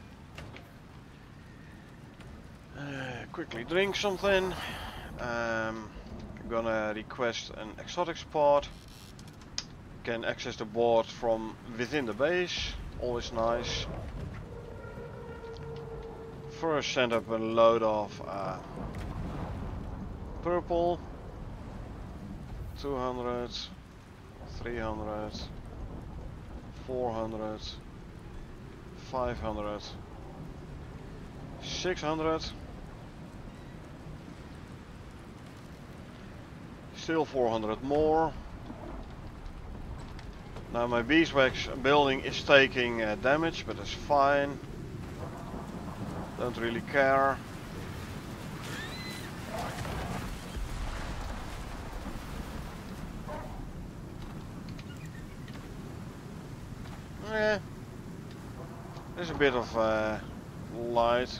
Quickly drink something. I'm gonna request an exotic spot. Can access the board from within the base. Always nice. First send up a load of purple. 200, 300, 400, 500, 600. Still 400 more. Now my Beeswax building is taking damage, but it's fine. Don't really care. There's a bit of light.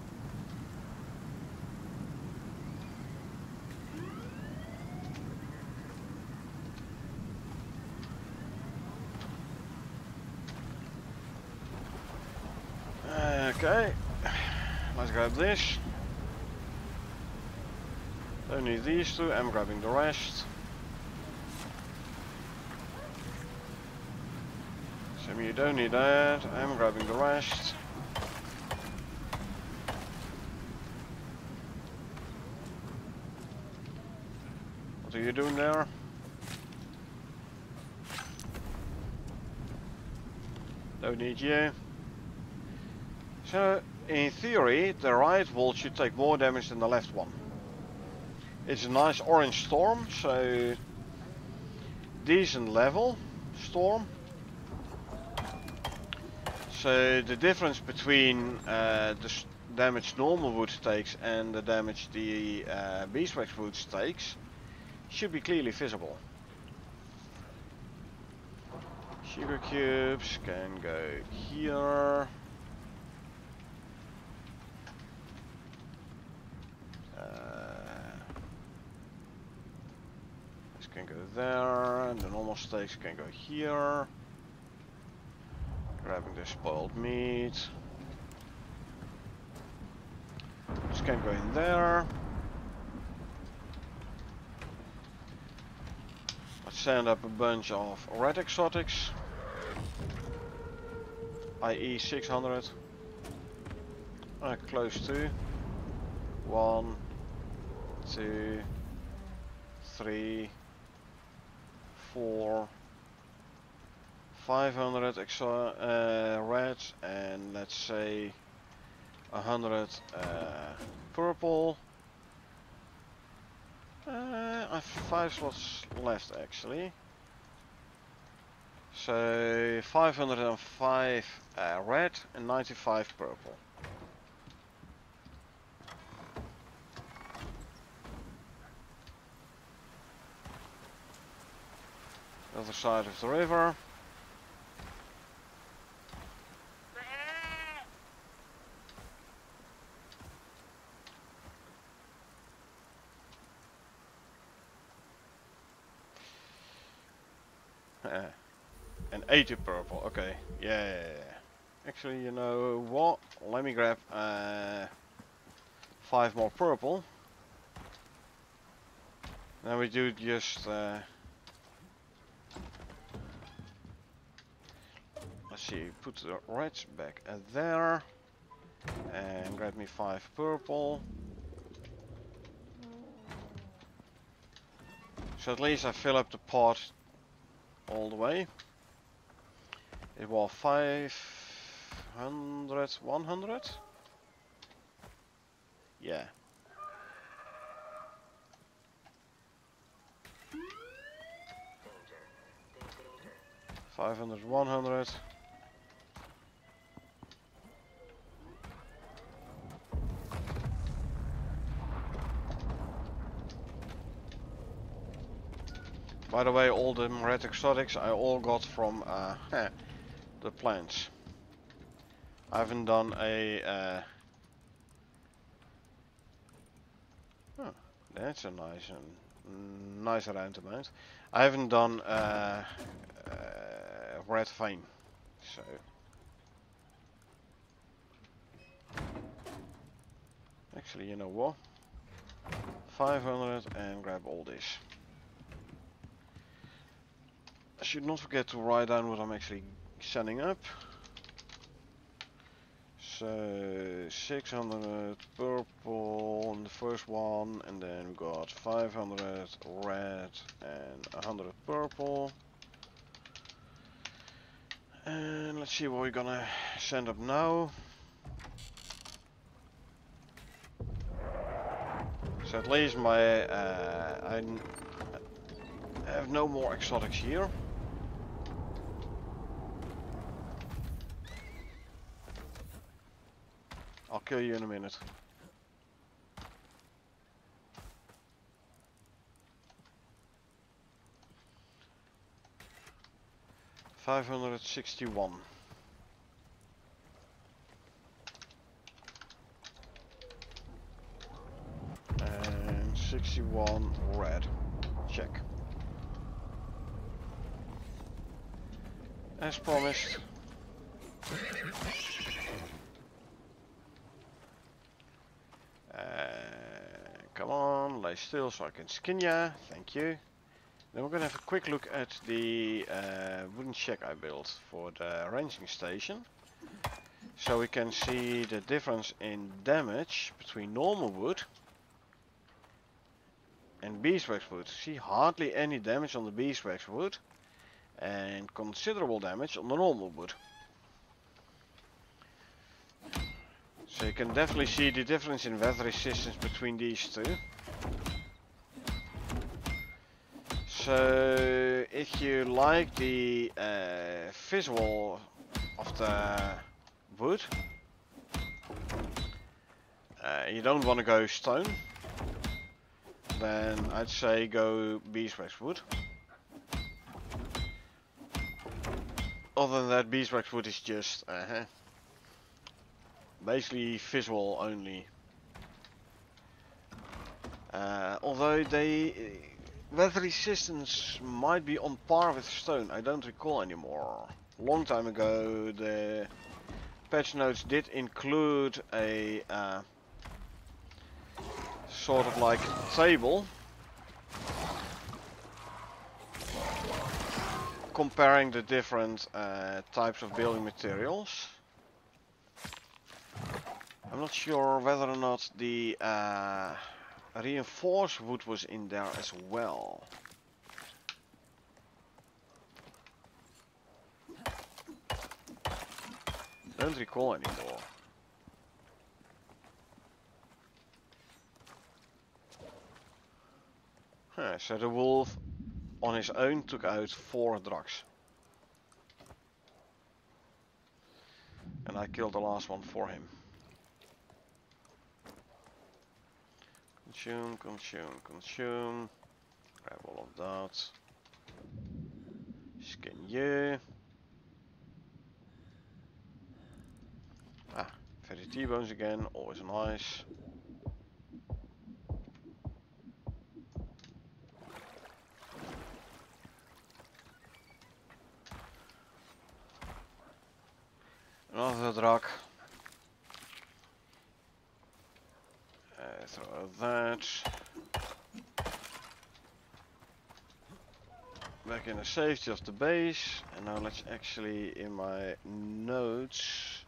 Okay, let's grab this. Don't need these two, I'm grabbing the rest. Some you don't need that, I'm grabbing the rest. What are you doing there? Don't need you. So, in theory, the right wall should take more damage than the left one. It's a nice orange storm, so decent level storm. So the difference between the damage normal wood takes and the damage the Beeswax wood takes should be clearly visible. Sugar cubes can go here. This can go there, and the normal steaks can go here. Grabbing the spoiled meat. This can go in there. Let's send up a bunch of red exotics, i.e. 600. Close to 1, 2, 3, 4, 500 red, and let's say 100 purple. I have 5 slots left actually. So 505 red and 95 purple. Other side of the river. And 80 purple. Okay. Yeah. Actually, you know what? Let me grab 5 more purple. Then we do just let's see, put the reds back there and grab me 5 purple. So at least I fill up the pot all the way. It was 500, 100? Yeah. 500, 100. By the way, all the red exotics I all got from the plants. I haven't done a oh, that's a nice round amount. I haven't done red vein, so actually, you know what? 500 and grab all this. I should not forget to write down what I'm actually sending up. So 600 purple on the first one, and then we got 500 red and 100 purple. And let's see what we're gonna send up now. So at least my I have no more exotics here. I'll kill you in a minute. $561. And 61 red. Check. As promised. Come on, lay still so I can skin ya. Thank you. Then we're gonna have a quick look at the wooden shack I built for the ranging station. So we can see the difference in damage between normal wood and beeswax wood. See, hardly any damage on the beeswax wood and considerable damage on the normal wood. So you can definitely see the difference in weather resistance between these two. So if you like the visual of the wood, you don't want to go stone, then I'd say go beeswax wood. Other than that, beeswax wood is just basically visual only. Although they weather resistance might be on par with stone, I don't recall anymore. Long time ago the patch notes did include a sort of like table comparing the different types of building materials. I'm not sure whether or not the reinforced wood was in there as well. Don't recall anymore. So the wolf on his own took out 4 drugs. And I killed the last one for him. Consume, consume, consume. Grab all of that. Skin you. Ah, fatty T-bones again, always nice. Another drug. Throw that. Back in the safety of the base. And now let's actually, in my notes,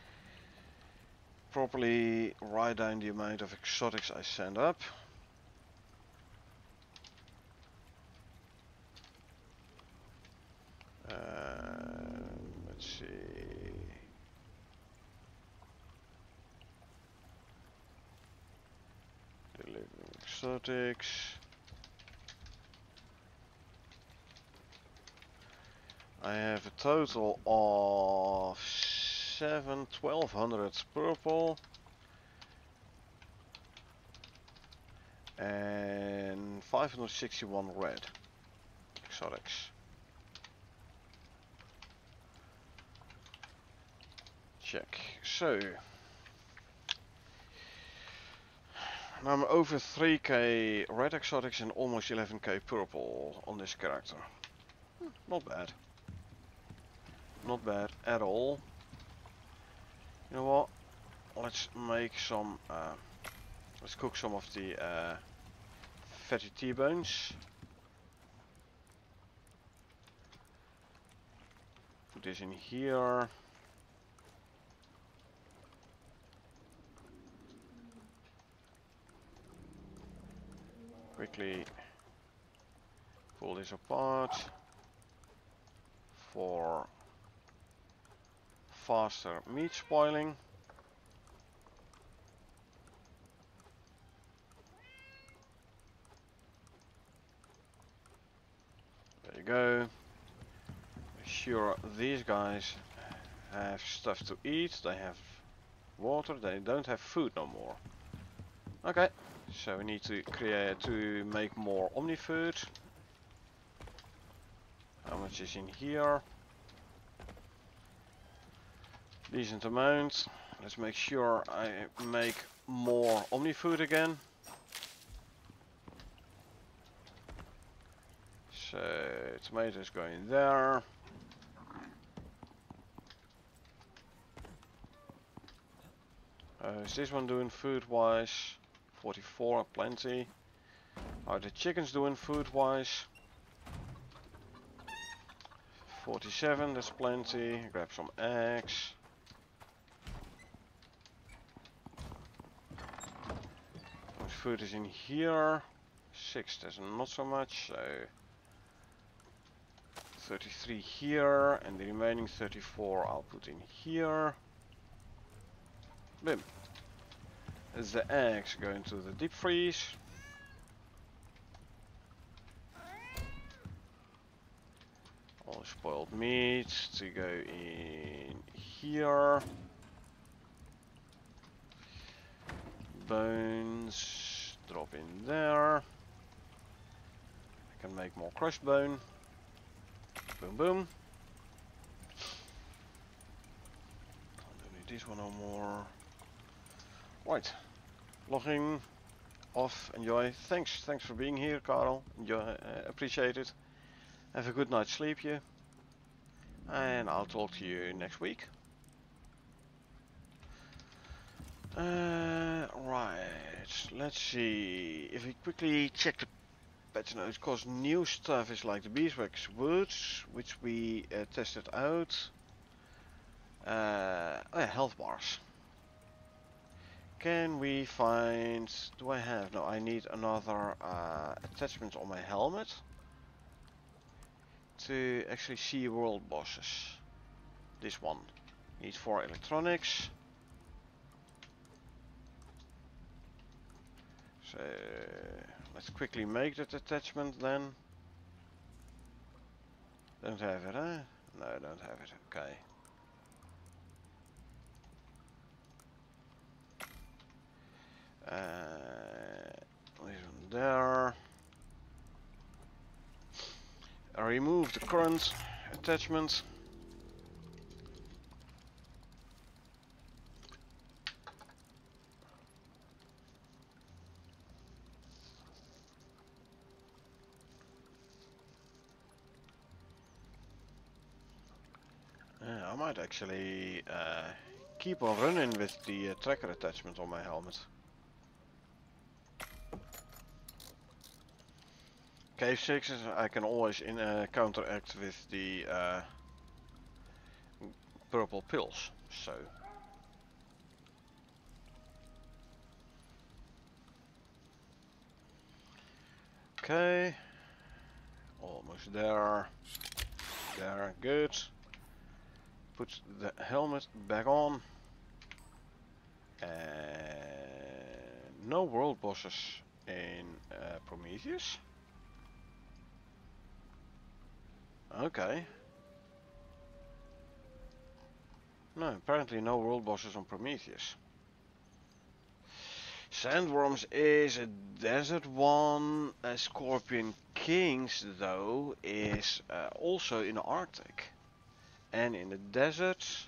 properly write down the amount of exotics I send up. Let's see. Delivering exotics. I have a total of 1200 purple and 561 red exotics. Check. So now I'm over 3k red exotics and almost 11k purple on this character. Not bad. Not bad at all. You know what? Let's make some. Let's cook some of the fatty T-bones. Put this in here. Quickly pull this apart for faster meat spoiling. There you go. Make sure these guys have stuff to eat. They have water. They don't have food no more. Okay, so we need to make more omni food. How much is in here? Decent amount. Let's make sure I make more omni food again. So tomatoes going there. Is this one doing food wise? 44, plenty. How are the chickens doing food wise? 47, that's plenty. Grab some eggs. How much food is in here? 6, there's not so much. So 33 here, and the remaining 34 I'll put in here. Boom. As the eggs go into the deep freeze. All spoiled meat to go in here. Bones drop in there. I can make more crushed bone. Boom boom. Don't need this one no more. Right. Logging off. Enjoy. Thanks for being here, Carl. Enjoy. Appreciate it. Have a good night's sleep, you. And I'll talk to you next week. Right. Let's see. If we quickly check the patch notes, because new stuff is like the Beeswax woods, which we tested out. Oh yeah, health bars. Can we find... Do I have... No, I need another attachment on my helmet to actually see world bosses. This one. Need 4 electronics. So let's quickly make that attachment then. Don't have it, huh? No, don't have it. Okay. This one there. I remove the current attachment. I might actually keep on running with the tracker attachment on my helmet. Cave 6 I can always counteract with the purple pills, so. Okay, almost there. There, good. Put the helmet back on. And no world bosses in Prometheus. Okay. No, apparently no world bosses on Prometheus. Sandworms is a desert one. Scorpion Kings, though, is also in the Arctic. And in the deserts.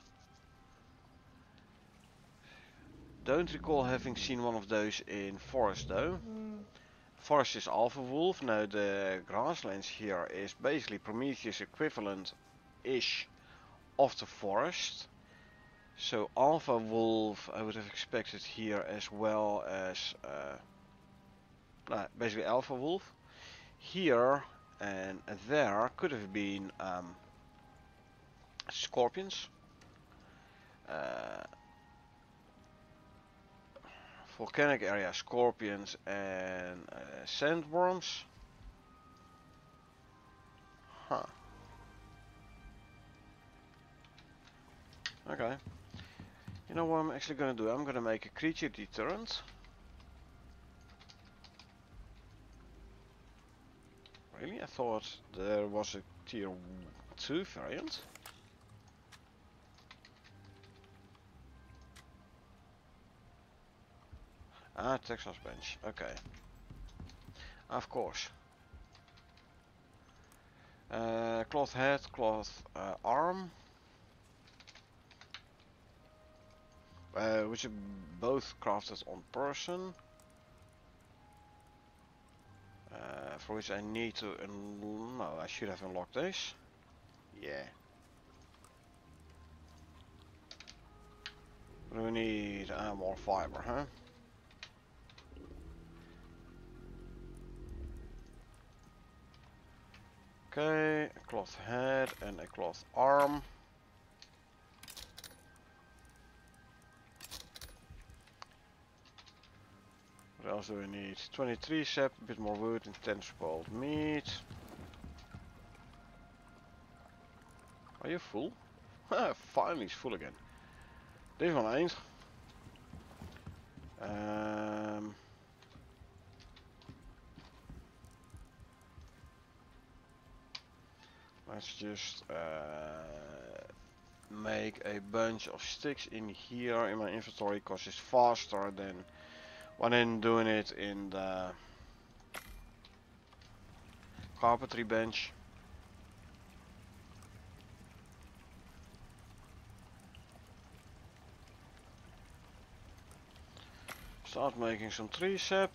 Don't recall having seen one of those in forest, though. Forest is Alpha Wolf. Now the grasslands here is basically Prometheus equivalent-ish of the forest. So Alpha Wolf I would have expected here as well as basically Alpha Wolf. Here and there could have been scorpions. Volcanic area scorpions and sandworms. Huh. Okay. You know what I'm actually gonna do? I'm gonna make a creature deterrent. Really? I thought there was a tier 2 variant. Ah, Texas bench. Okay. Of course. Cloth head, cloth arm. Which are both crafted on person. For which I need to no, I should have unlocked this. Yeah. We need more fiber, huh? Okay, a cloth head and a cloth arm. What else do we need? 23 sap, a bit more wood, and 10 spoiled meat. Are you full? Finally it's full again. This one ain't. Let's just make a bunch of sticks in here in my inventory because it's faster than when I'm doing it in the carpentry bench. Start making some tree sap.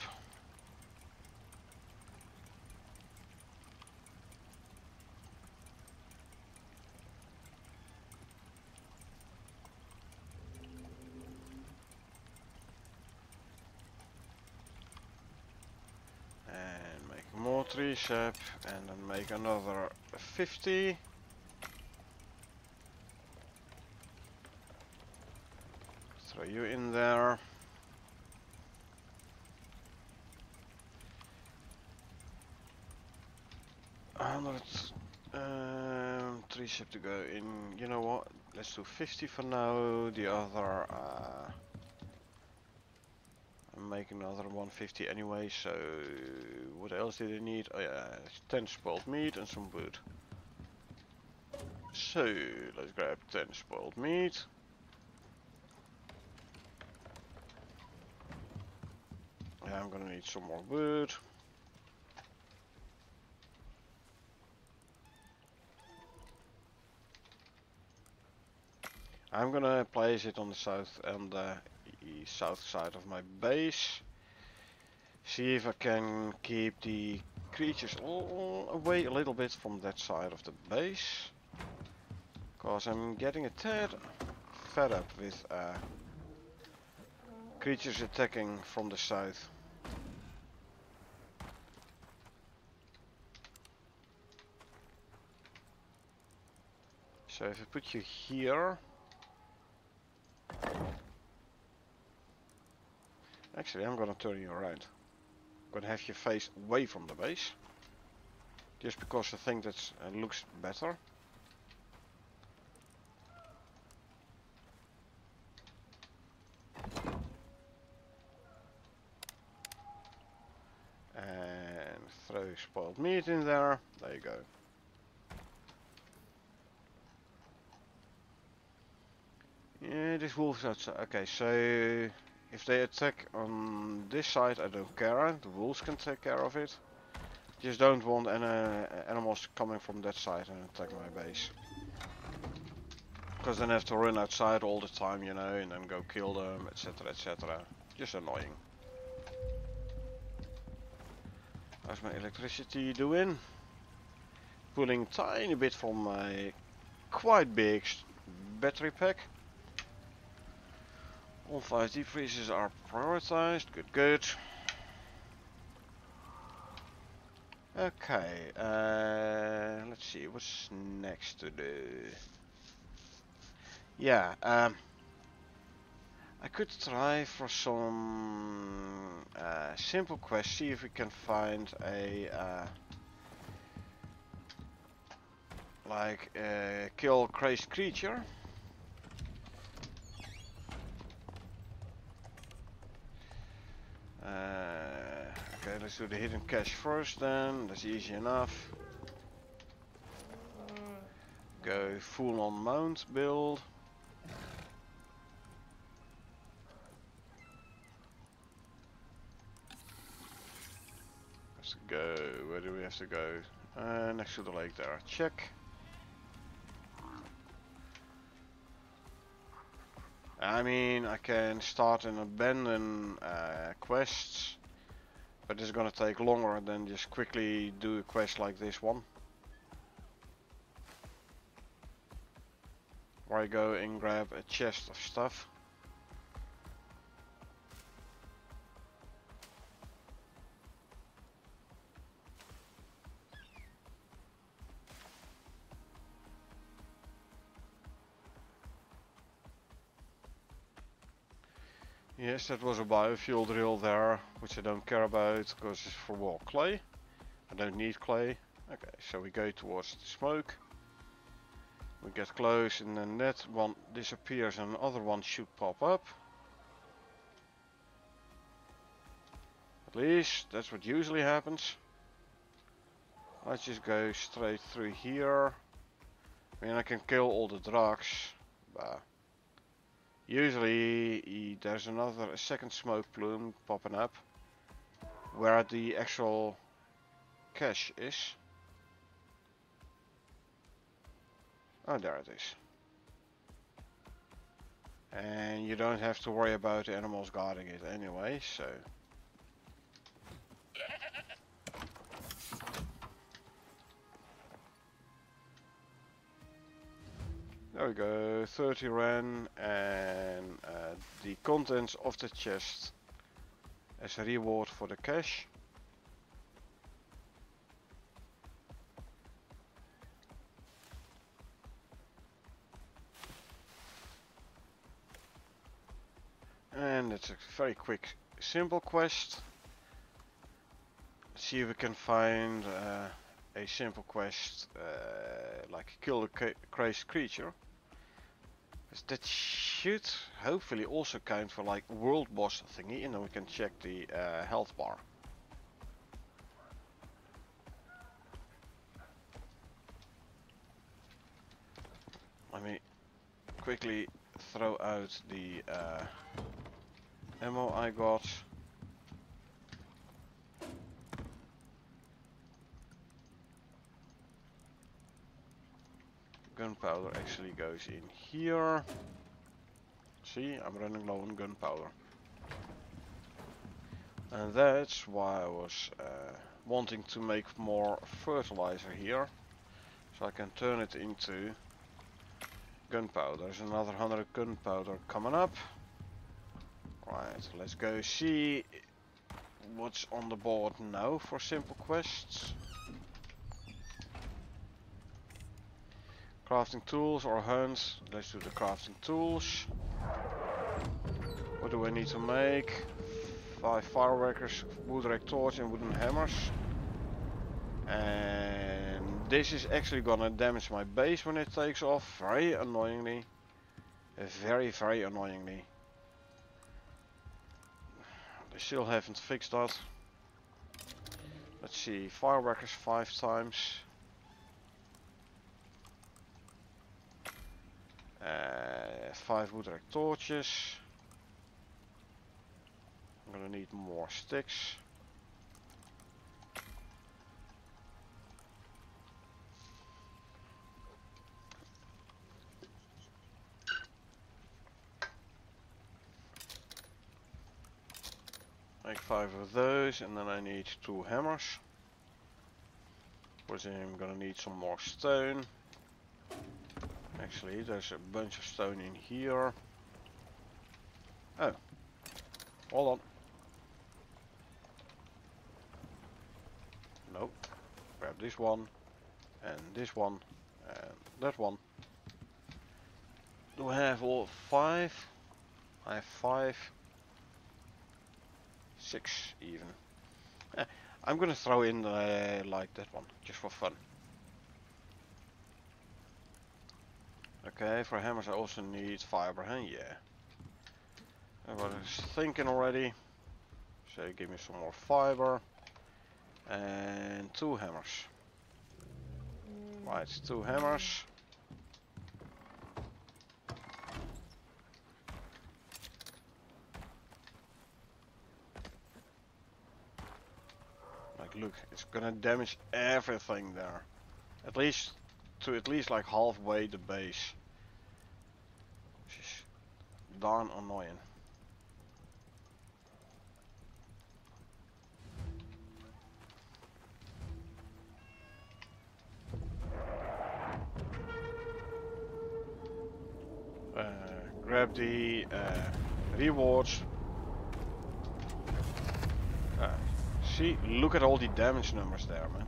And make more tree sap and then make another 50. Throw you in there. Tree sap to go in. You know what? Let's do 50 for now. The other I'm making another 150 anyway, so what else did I need? Oh yeah, 10 spoiled meat and some wood. So let's grab 10 spoiled meat. Yeah, I'm gonna need some more wood. I'm gonna place it on the south and the south side of my base. See if I can keep the creatures all away a little bit from that side of the base. Because I'm getting a tad fed up with creatures attacking from the south. So if I put you here... Actually, I'm gonna turn you around. I'm gonna have you face away from the base. Just because I think that looks better. And throw spoiled meat in there. There you go. Yeah, this wolf's outside. Okay, so if they attack on this side, I don't care. The wolves can take care of it. Just don't want any animals coming from that side and attack my base. Because then I have to run outside all the time, you know, and then go kill them, etc, etc. Just annoying. How's my electricity doing? Pulling tiny bit from my quite big battery pack. All 5 deep freezers are prioritized. Good, good. Okay, let's see, what's next to do? Yeah, I could try for some simple quests, see if we can find a kill crazed creature. Okay, let's do the hidden cache first then, that's easy enough. Go full on mount build. Let's go, where do we have to go? Next to the lake there, check. I mean, I can start and abandon quests, but it's gonna take longer than just quickly do a quest like this one. Where I go and grab a chest of stuff. Yes, that was a biofuel drill there, which I don't care about because it's for raw clay. I don't need clay. Okay, so we go towards the smoke. We get close and then that one disappears and another one should pop up. At least that's what usually happens. Let's just go straight through here. I mean, I can kill all the drugs, but usually there's a second smoke plume popping up where the actual cache is. Oh, there it is. And you don't have to worry about the animals guarding it anyway, so. There we go, 30 Ren and the contents of the chest as a reward for the cache. And it's a very quick, simple quest. Let's see if we can find a simple quest like kill a crazed creature. That should hopefully also count for like world boss thingy, and then we can check the health bar. Let me quickly throw out the ammo I got. Gunpowder actually goes in here. See, I'm running low on gunpowder. And that's why I was wanting to make more fertilizer here. So I can turn it into gunpowder. There's another 100 gunpowder coming up. Right, let's go see what's on the board now for simple quests. Crafting tools or hunts. Let's do the crafting tools. What do I need to make? 5 fireworkers, wood rake torch and wooden hammers. And this is actually gonna damage my base when it takes off, very annoyingly. Very annoyingly. They still haven't fixed that. Let's see, fireworkers 5 times. 5 wood rake torches. I'm gonna need more sticks. Make 5 of those, and then I need 2 hammers. Which I'm gonna need some more stone. Actually, there's a bunch of stone in here. Oh, hold on. Nope. Grab this one, and this one, and that one. Do I have all 5? I have 5. 6 even. I'm gonna throw in like that one, just for fun. Okay, for hammers I also need fiber, huh? Yeah. I was thinking already. So give me some more fiber. And 2 hammers. Right, 2 hammers. Like, look, it's gonna damage everything there. At least like halfway the base. Which is darn annoying. Grab the rewards. See, look at all the damage numbers there, man.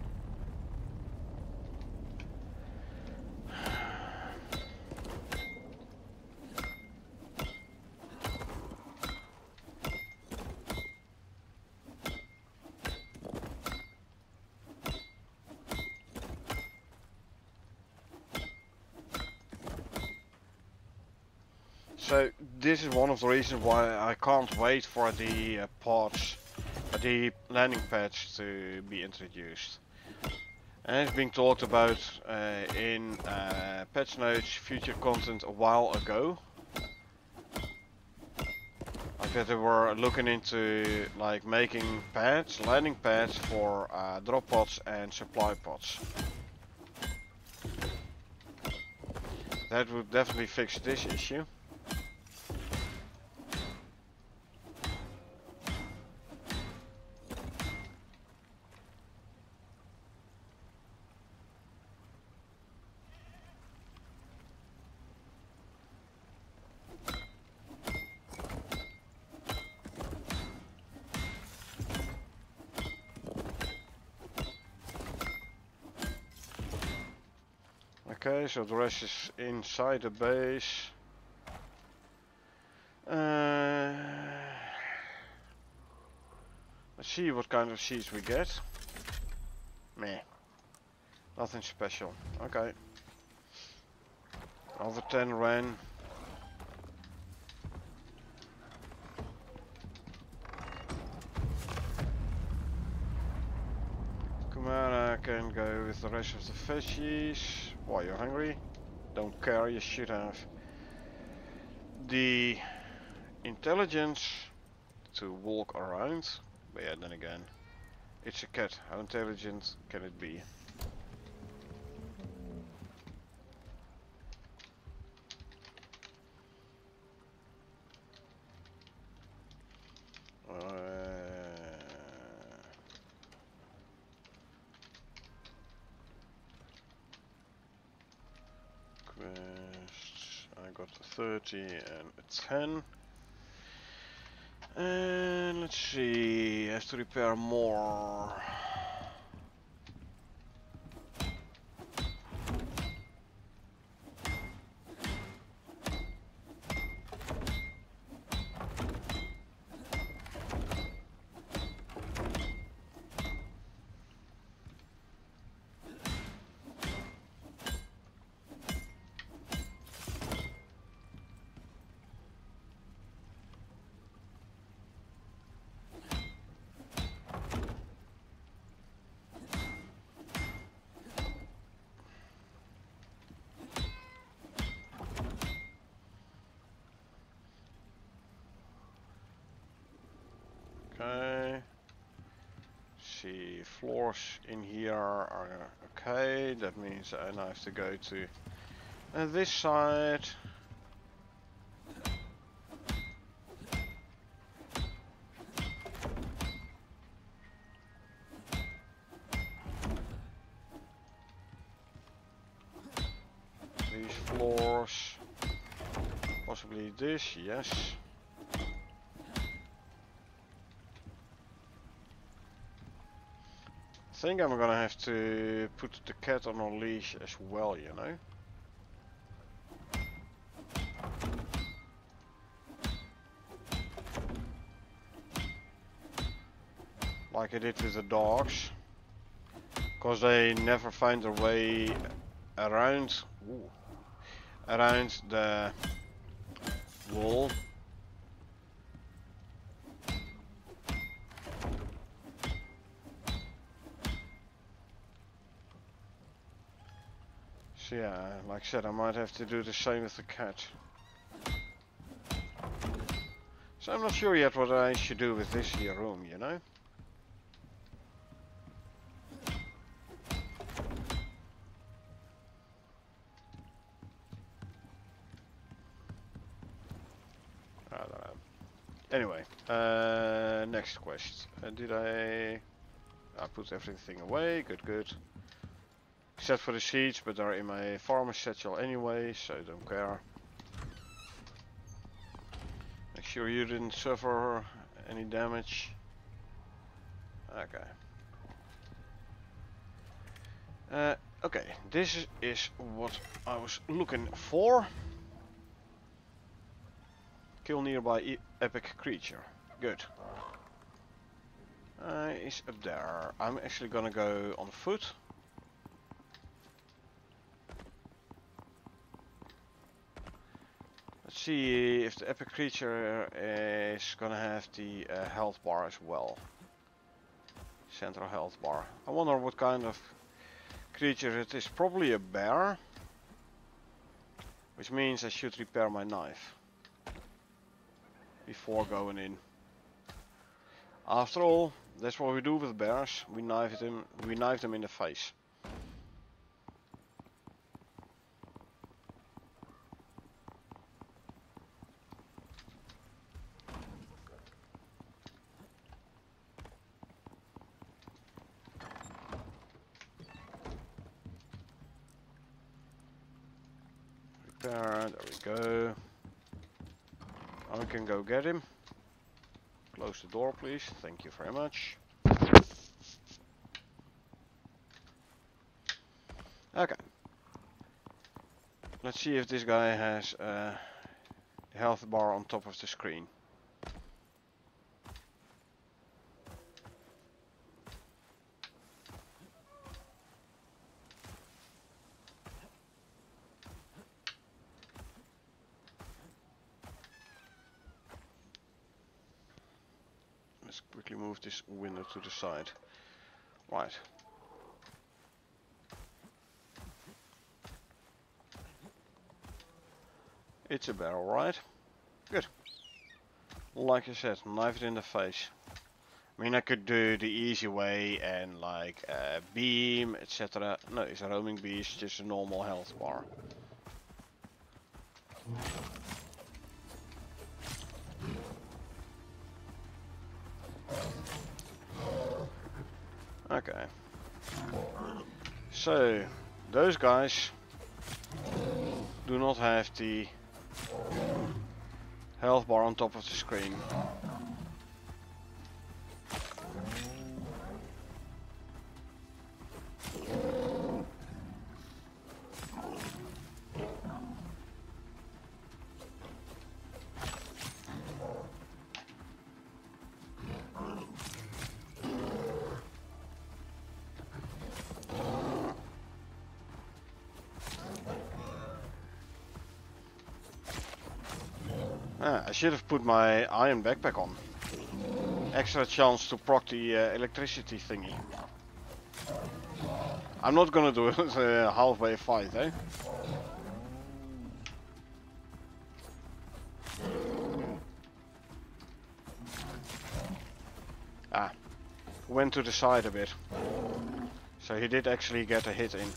So this is one of the reasons why I can't wait for the pods, the landing pads to be introduced. And it's being talked about in patch notes, future content a while ago. Like that they were looking into like making pads, landing pads for drop pods and supply pods. That would definitely fix this issue. Okay, so the rest is inside the base. Let's see what kind of seeds we get. Meh. Nothing special. Okay. Over 10 Ren. Kumara can go with the rest of the veggies. Why, you're hungry? Don't care, you should have. The intelligence to walk around. But yeah, then again, it's a cat. How intelligent can it be? Quests. got a 30 and a 10. And let's see, I have to repair more. Okay. See, floors in here are okay. That means I now have to go to this side. These floors. Possibly this, yes. I think I'm gonna have to put the cat on a leash as well, you know. Like I did with the dogs. Because they never find their way around, around the wall. So yeah, like I said, I might have to do the same with the cat. So I'm not sure yet what I should do with this here room, you know? I don't know. Anyway, next quest. Did I put everything away? Good, good. Except for the seeds, but they're in my farmer's satchel anyway, so don't care. Make sure you didn't suffer any damage. Okay. Okay, this is what I was looking for. Kill nearby epic creature. Good. Is up there. I'm actually gonna go on foot. Let's see if the epic creature is gonna have the health bar as well. Central health bar. I wonder what kind of creature it is. Probably a bear. Which means I should repair my knife before going in. After all, that's what we do with bears. We knife them in the face. Repair, there we go. I can go get him. Close the door, please. Thank you very much. Okay. Let's see if this guy has a health bar on top of the screen. Let's quickly move this window to the side. Right. It's a barrel, right? Good. Like I said, knife it in the face. I mean, I could do the easy way and like beam, etc. No, it's a roaming beast, just a normal health bar. Okay. So, those guys do not have the Health bar on top of the screen. I should have put my iron backpack on. Extra chance to proc the electricity thingy. I'm not gonna do it halfway fight, eh? Ah, went to the side a bit. So he did actually get a hit in.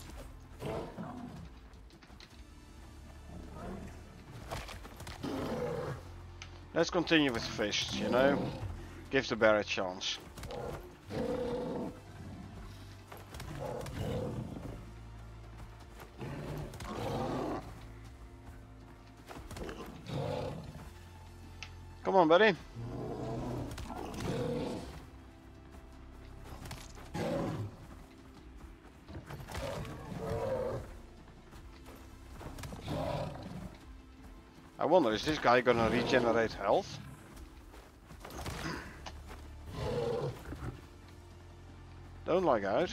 Let's continue with fists, you know? Give the bear a chance. Come on, buddy. I wonder, is this guy gonna regenerate health? Don't like out.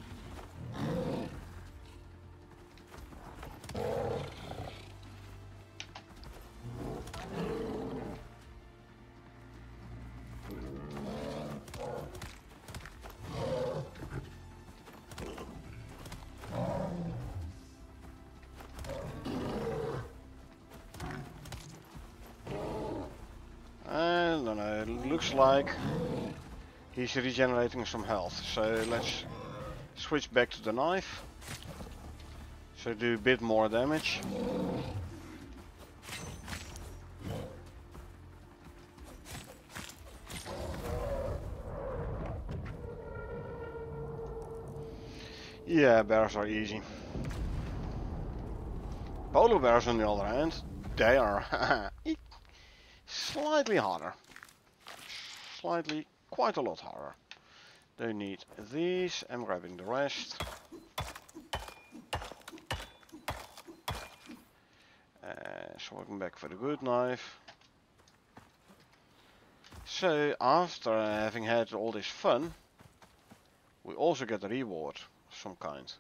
I don't know, it looks like he's regenerating some health. So let's switch back to the knife. So do a bit more damage. Yeah, bears are easy. Polar bears on the other hand, they are slightly harder. Slightly, quite a lot harder. They need these. I'm grabbing the rest. So working back for the good knife. So after having had all this fun, we also get a reward of some kind.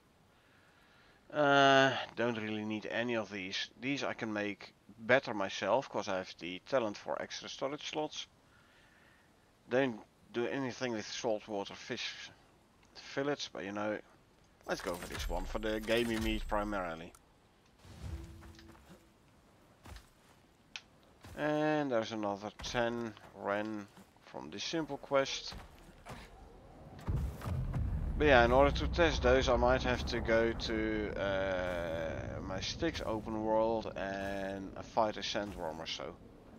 Don't really need any of these. These I can make better myself because I have the talent for extra storage slots. Don't do anything with saltwater fish fillets, but you know, let's go for this one, for the gamey meat primarily. And there's another 10 Ren from the simple quest. But yeah, in order to test those I might have to go to my Styx open world and fight a sandworm or so.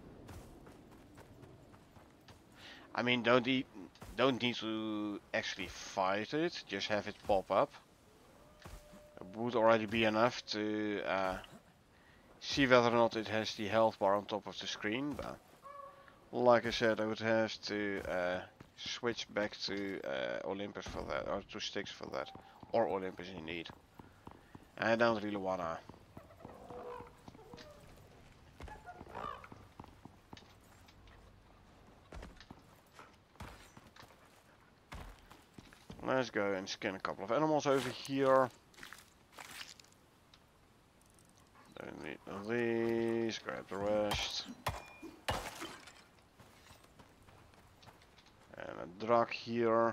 I mean, don't need to actually fight it, just have it pop up. It would already be enough to see whether or not it has the health bar on top of the screen, but like I said, I would have to switch back to Olympus for that, or to Styx for that, or Olympus indeed. I don't really wanna. Let's go and scan a couple of animals over here. Don't need these, grab the rest. And a drug here.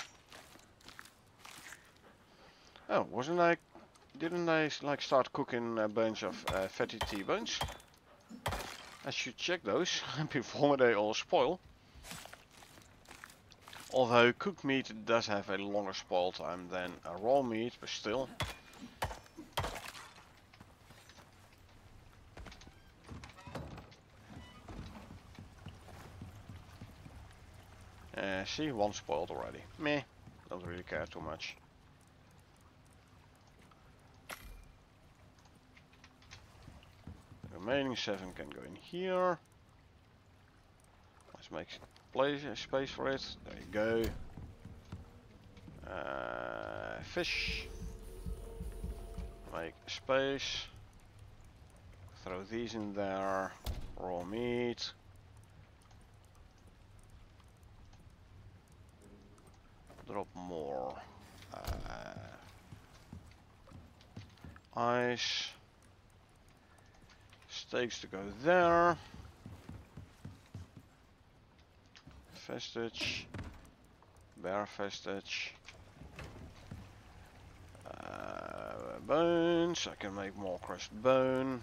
Oh, didn't I like start cooking a bunch of fatty T-bones? I should check those before they all spoil. Although cooked meat does have a longer spoil time than a raw meat, but still. See, one spoiled already. Meh, don't really care too much. remaining 7 can go in here. Let's make space for it. There you go. Fish. Make space. Throw these in there. Raw meat. Drop more. Ice. Steaks to go there. Vestige. Bear vestige. Bones. I can make more crushed bone.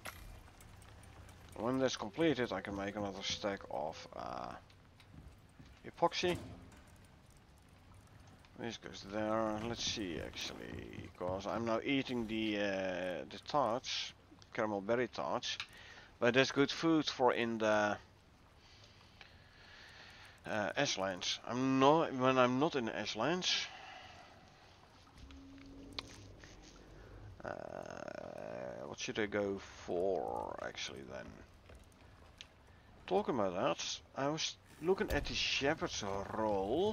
When that's completed, I can make another stack of epoxy. This goes there. Let's see, actually, because I'm now eating the tarts, caramel berry tarts, but that's good food for in the ashlands. When I'm not in the ashlands. What should I go for actually then? Talking about that, I was looking at the shepherd's roll.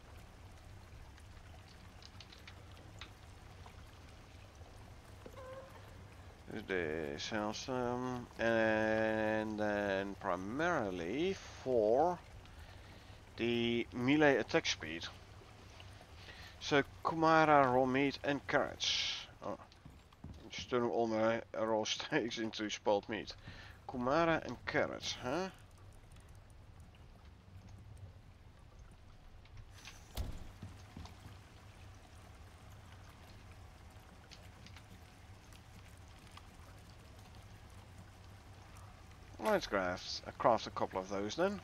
This sells and then primarily for the melee attack speed. So Kumara, raw meat and carrots. Oh, I'm just turning all my raw steaks into spoiled meat. Kumara and carrots, huh? Let's craft a couple of those then.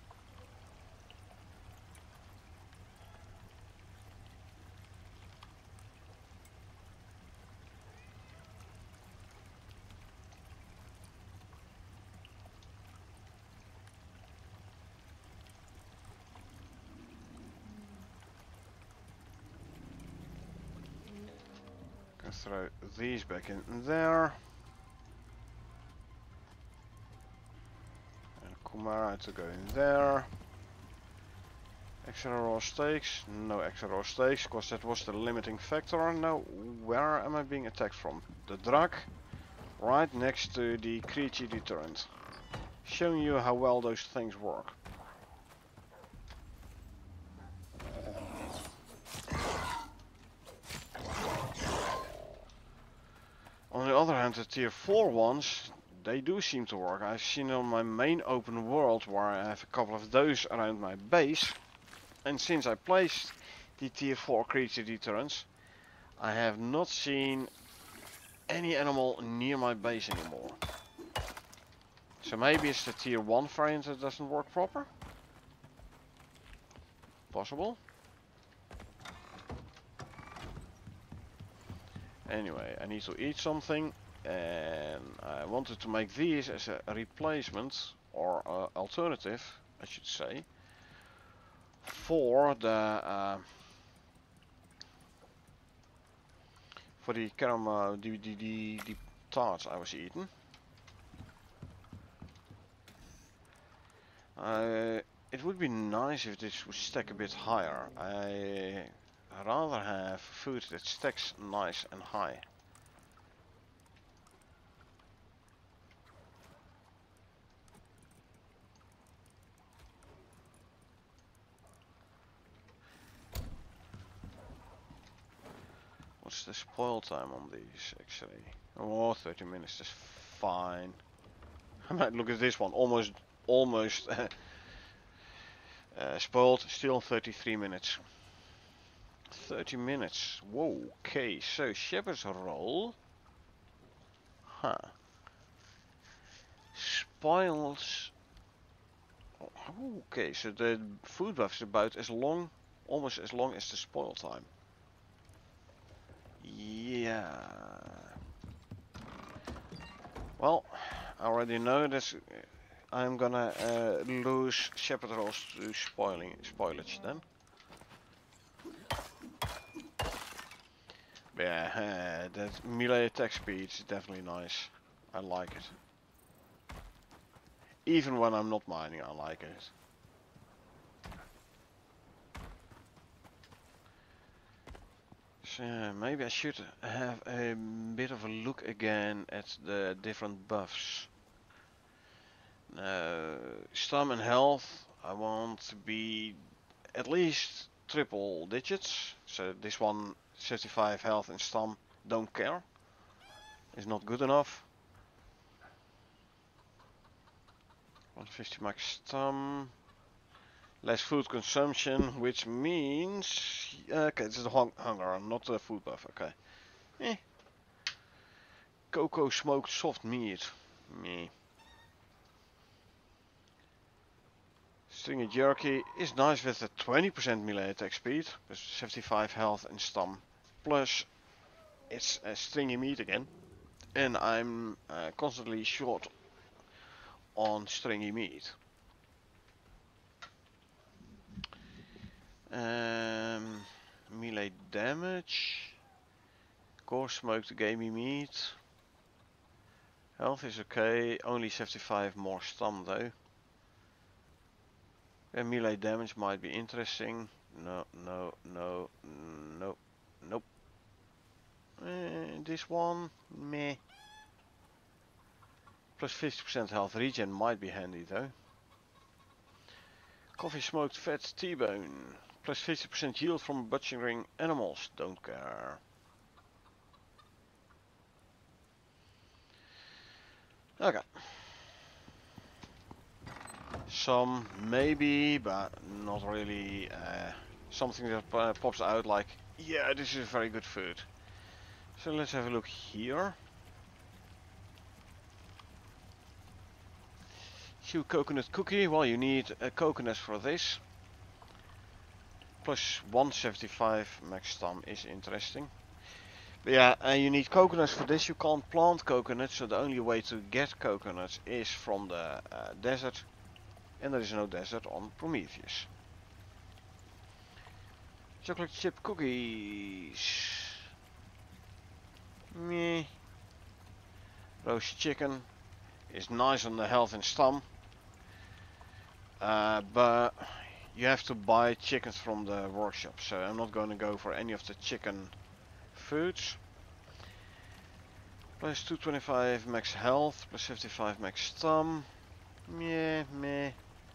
Can throw these back in there. Kumara to go in there. Extra raw steaks. No extra raw steaks, because that was the limiting factor. Now, where am I being attacked from? The Drak, right next to the creature deterrent. Showing you how well those things work. On the other hand, the tier 4 ones, they do seem to work. I've seen on my main open world where I have a couple of those around my base. And since I placed the tier 4 creature deterrents, I have not seen any animal near my base anymore. So maybe it's the tier 1 variant that doesn't work proper? Possible. Anyway, I need to eat something. And I wanted to make these as a replacement or alternative, I should say, for the caramel, the tarts I was eating. It would be nice if this would stack a bit higher. I rather have food that stacks nice and high. What's the spoil time on these actually? Oh, 30 minutes is fine. I might look at this one, almost spoiled, still 33 minutes. 30 minutes, whoa, okay, so shepherd's roll. Huh. Spoils. Oh, okay, so the food buff is about as long, almost as long as the spoil time. Yeah. Well, I already know that I'm gonna lose shepherd rolls to spoilage then. But yeah, that melee attack speed is definitely nice. I like it. Even when I'm not mining, I like it. So maybe I should have a bit of a look again at the different buffs. Stam and health, I want to be at least triple digits. So this one, 75 health and stam, don't care. Is not good enough. 150 max stam. Less food consumption, which means... okay, this is the hunger, not the food buff, okay. Cocoa smoked soft meat. Me. Stringy jerky is nice with a 20% melee attack speed, with 75 health and stam. Plus, it's stringy meat again. And I'm constantly short on stringy meat. Melee damage. Coarse smoked gamey meat. Health is okay, only 75 more stam though. And melee damage might be interesting. No. Nope. This one, meh. Plus 50% health regen might be handy though. Coffee smoked fat T-bone. Plus 50% yield from butchering animals. Don't care. Okay. Some maybe, but not really something that pops out like, yeah, this is very good food. So let's have a look here. Chew coconut cookie. Well, you need a coconut for this. Plus 175 max stam is interesting. But yeah, you need coconuts for this. You can't plant coconuts, so the only way to get coconuts is from the desert. And there is no desert on Prometheus. Chocolate chip cookies. Meh. Roast chicken is nice on the health and stam. But you have to buy chickens from the workshop, so I'm not going to go for any of the chicken foods. Plus 225 max health, plus 55 max stam. Yeah, meh.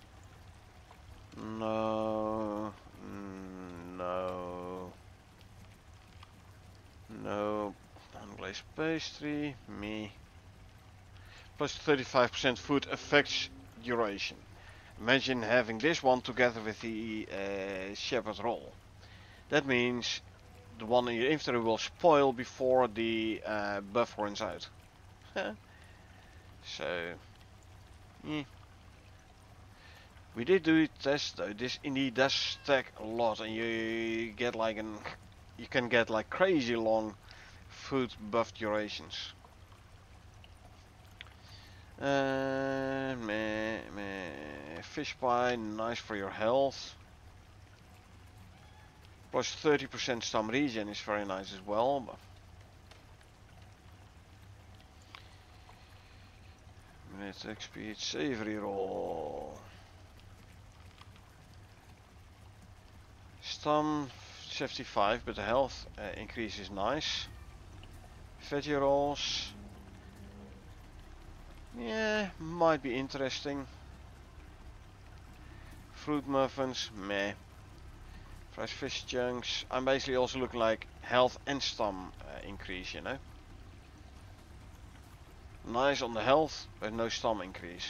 No. Unglazed pastry, me. Plus 35% food affects duration. Imagine having this one together with the shepherd roll. That means the one in your inventory will spoil before the buff runs out. So, we did do a test though. This indeed does stack a lot, and you get like you can get like crazy long food buff durations. Fish pie, nice for your health. Plus 30% stam regen is very nice as well. But minute attack speed, savory roll. Stam 75, but the health increase is nice. Veggie rolls. Yeah, might be interesting. Fruit muffins, meh. Fresh fish chunks. I'm basically also looking like health and stam increase, you know. Nice on the health, but no stam increase.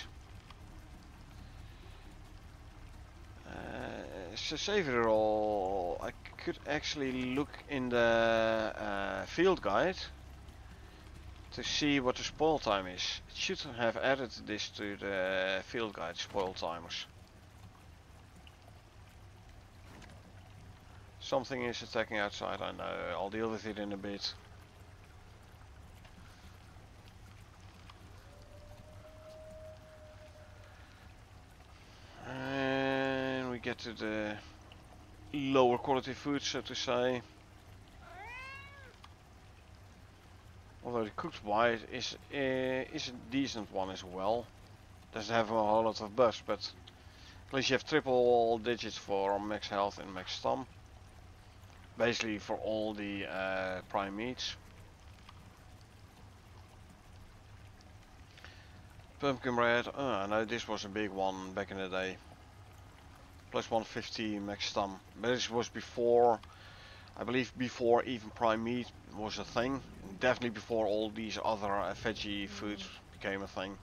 So savory roll. I could actually look in the field guide to see what the spoil time is. It should have added this to the field guide, spoil timers. Something is attacking outside, I know. I'll deal with it in a bit. And we get to the lower quality food, so to say. Although the cooked white is a decent one as well. doesn't have a whole lot of buffs, but at least you have triple digits for max health and max stam. Basically for all the prime meats. Pumpkin bread, I know this was a big one back in the day. Plus 150 max stam. But this was before, I believe before even prime meat was a thing. Definitely before all these other veggie foods became a thing.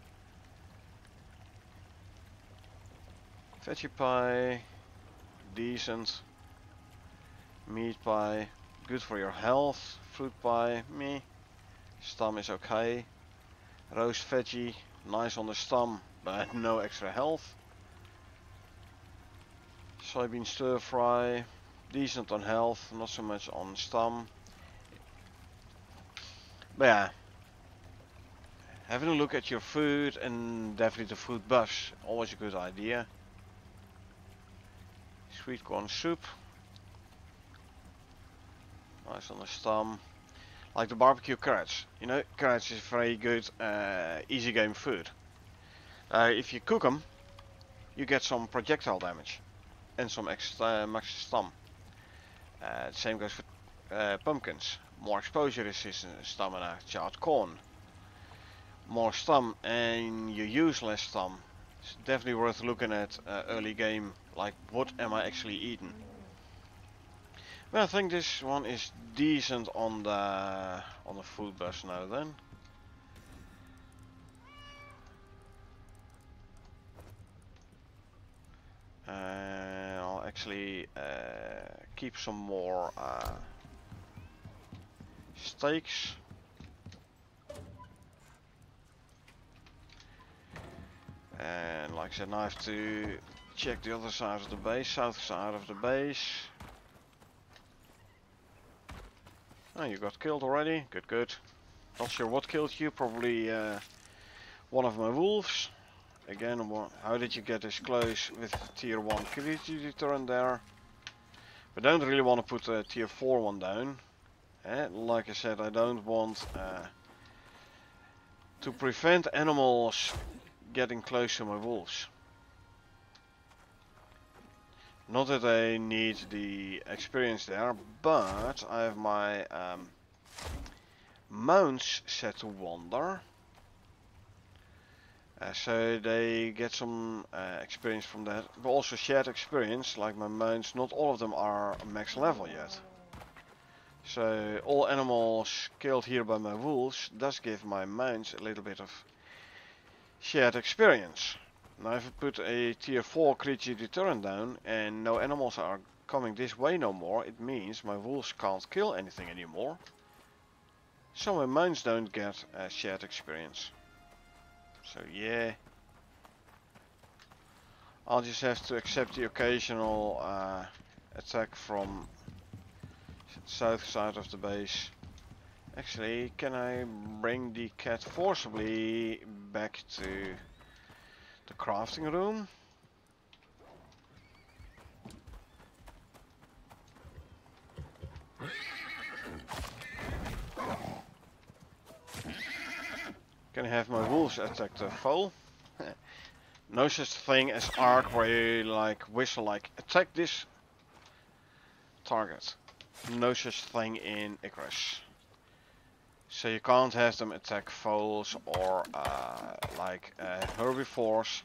Veggie pie, decent. Meat pie, good for your health. Fruit pie, meh. Stam is okay. Roast veggie, nice on the stam, but no extra health. Soybean stir fry, decent on health, not so much on stam. But yeah, having a look at your food and definitely the food buffs, always a good idea. Sweet corn soup, nice on the stam. Like the barbecue carrots. You know, carrots is very good, easy game food. If you cook them, you get some projectile damage and some extra max stam. The same goes for pumpkins. More exposure resistance, stamina, charred corn. More stam and you use less stam. It's definitely worth looking at early game, like what am I actually eating. Well, I think this one is decent on the food bus now then. I'll actually keep some more steaks. And like I said, now I have to check the other side of the base, south side of the base. Oh, you got killed already? Good, good. Not sure what killed you, probably one of my wolves. Again, how did you get this close with tier 1 creature deterrent there? But don't really want to put a tier 4 one down. Like I said, I don't want to prevent animals getting close to my wolves. Not that I need the experience there, but I have my mounts set to wander. So they get some experience from that, but also shared experience, like my mounts, not all of them are max level yet. So all animals killed here by my wolves does give my mounts a little bit of shared experience. Now if I put a tier 4 creature deterrent down and no animals are coming this way no more, it means my wolves can't kill anything anymore. So my mounts don't get shared experience. So yeah, I'll just have to accept the occasional attack from south side of the base. Actually, can I bring the cat forcibly back to the crafting room? Can I have my wolves attack the foal? No such thing as arc where you like whistle like attack this target. No such thing in Icarus. So you can't have them attack foals or like herbivores.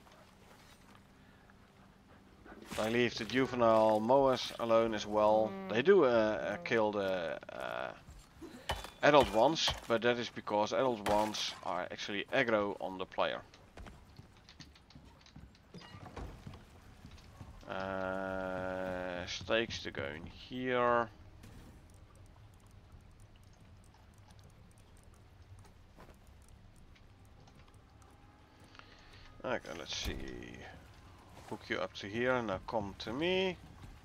I leave the juvenile moas alone as well. They do kill the adult ones, but that is because adult ones are actually aggro on the player. Stakes to go in here. Okay, let's see. Hook you up to here, now come to me.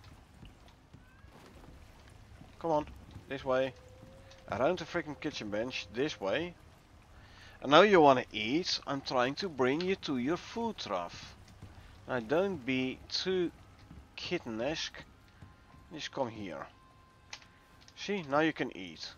Come on, this way. Around the freaking kitchen bench, this way. And now you wanna eat, I'm trying to bring you to your food trough. Now don't be too kitten-esque. Just come here. See, now you can eat.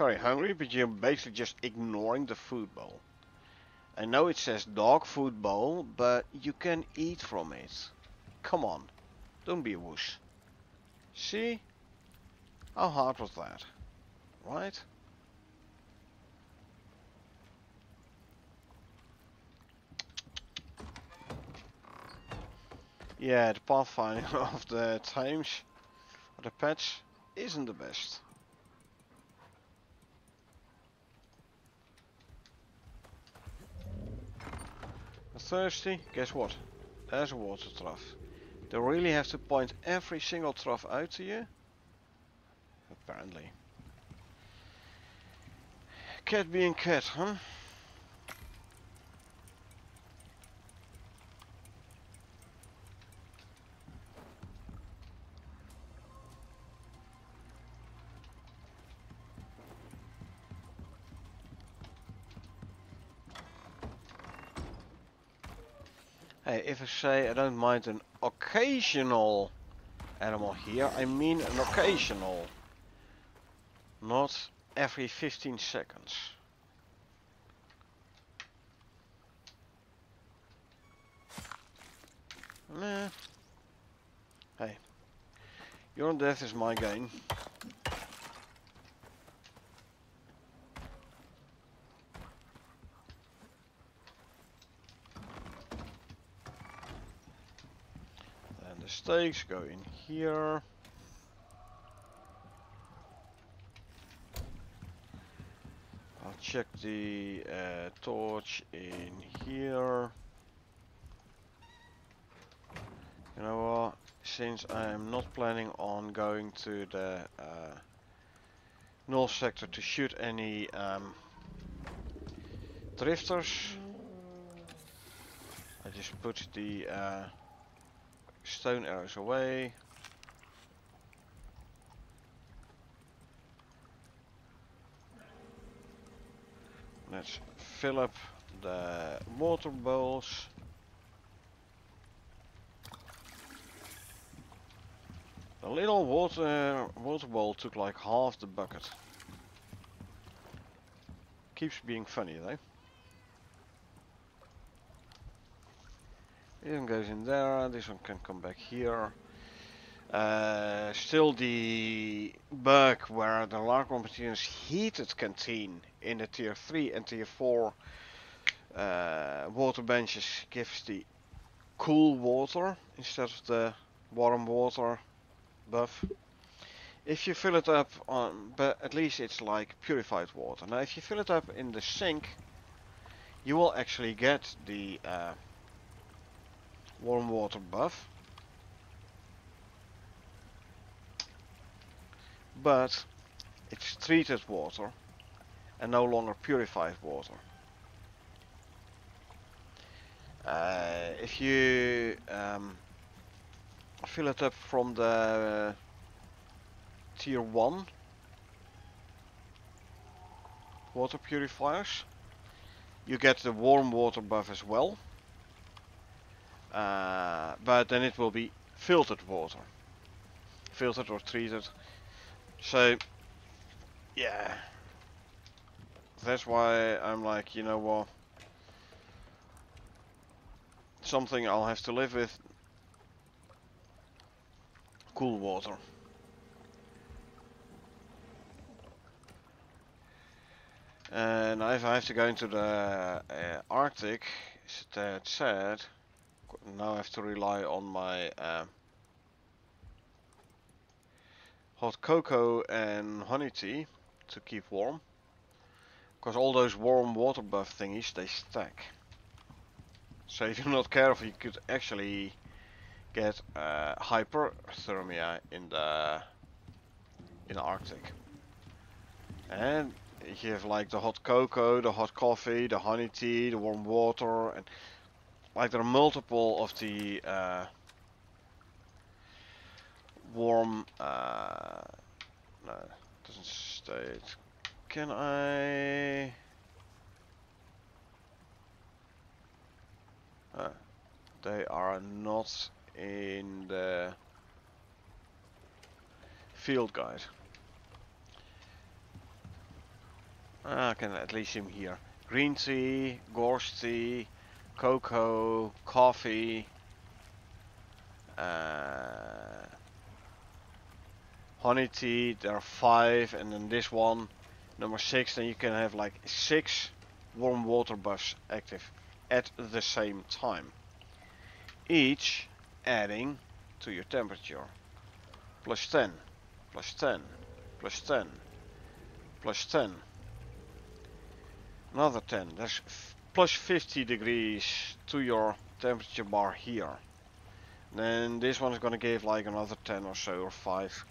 very hungry, but you're basically just ignoring the food bowl. I know it says dog food bowl, but you can eat from it. Come on, don't be a wuss. See? How hard was that? Right? Yeah, the pathfinding of the times, or the patch, isn't the best. Thirsty? Guess what? There's a water trough. They really have to point every single trough out to you? Apparently. Cat being cat, huh? Hey, if I say I don't mind an occasional animal here, I mean an occasional. Not every 15 seconds. Nah. Hey, your death is my gain. And the stakes go in here. I'll check the torch in here. You know what? Since I'm not planning on going to the null sector to shoot any drifters, I just put the stone arrows away. Let's fill up the water bowls. The little water bowl took like half the bucket. Keeps being funny though. This one goes in there, this one can come back here. Still the bug where the large continuous heated canteen in the tier 3 and tier 4 water benches gives the cool water instead of the warm water buff. If you fill it up on, but at least it's like purified water. Now if you fill it up in the sink, you will actually get the warm water buff. But it's treated water and no longer purified water. If you fill it up from the tier 1 water purifiers, you get the warm water buff as well, but then it will be filtered water, filtered or treated. So yeah, that's why I'm like, you know what, something I'll have to live with. Cool water. And if I have to go into the Arctic, it's that sad. Now I have to rely on my hot cocoa and honey tea to keep warm. Because all those warm water buff thingies, they stack. So if you're not careful, you could actually get hyperthermia in the Arctic. And you have like the hot cocoa, the hot coffee, the honey tea, the warm water, and like there are multiple of the warm. No, it doesn't state. Can I? They are not in the field guide. I can at least see him here. Green tea, gorse tea, cocoa, coffee, honey tea. There are 5, and then this one, number 6. Then you can have like 6 warm water buffs active at the same time, each adding to your temperature. Plus 10, plus 10, plus 10, plus 10. Another 10. There's plus 50 degrees to your temperature bar here. Then this one is gonna give like another 10 or so, or 5.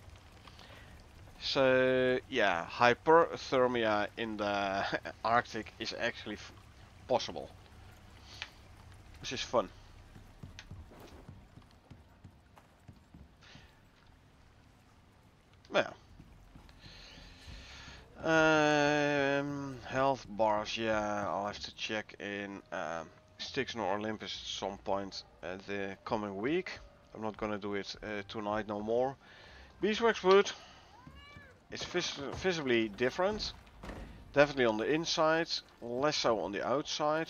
So yeah, hyperthermia in the Arctic is actually possible, which is fun. Yeah. Health bars, yeah, I'll have to check in Styx or Olympus at some point the coming week. I'm not gonna do it tonight no more. Beeswax wood is visibly different. Definitely on the inside, less so on the outside.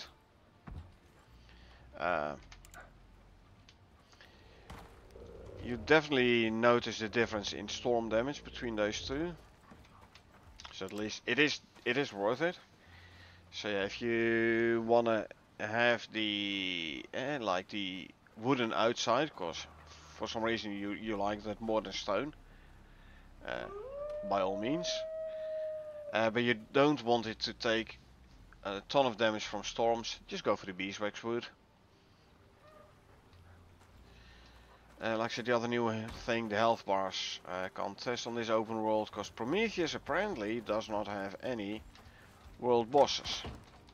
You definitely notice the difference in storm damage between those two. So at least it is worth it. So yeah, if you wanna have the like the wooden outside, because for some reason you like that more than stone, by all means. But you don't want it to take a ton of damage from storms, just go for the beeswax wood. Like I said, the other new thing, the health bars, can't test on this open world because Prometheus apparently does not have any world bosses.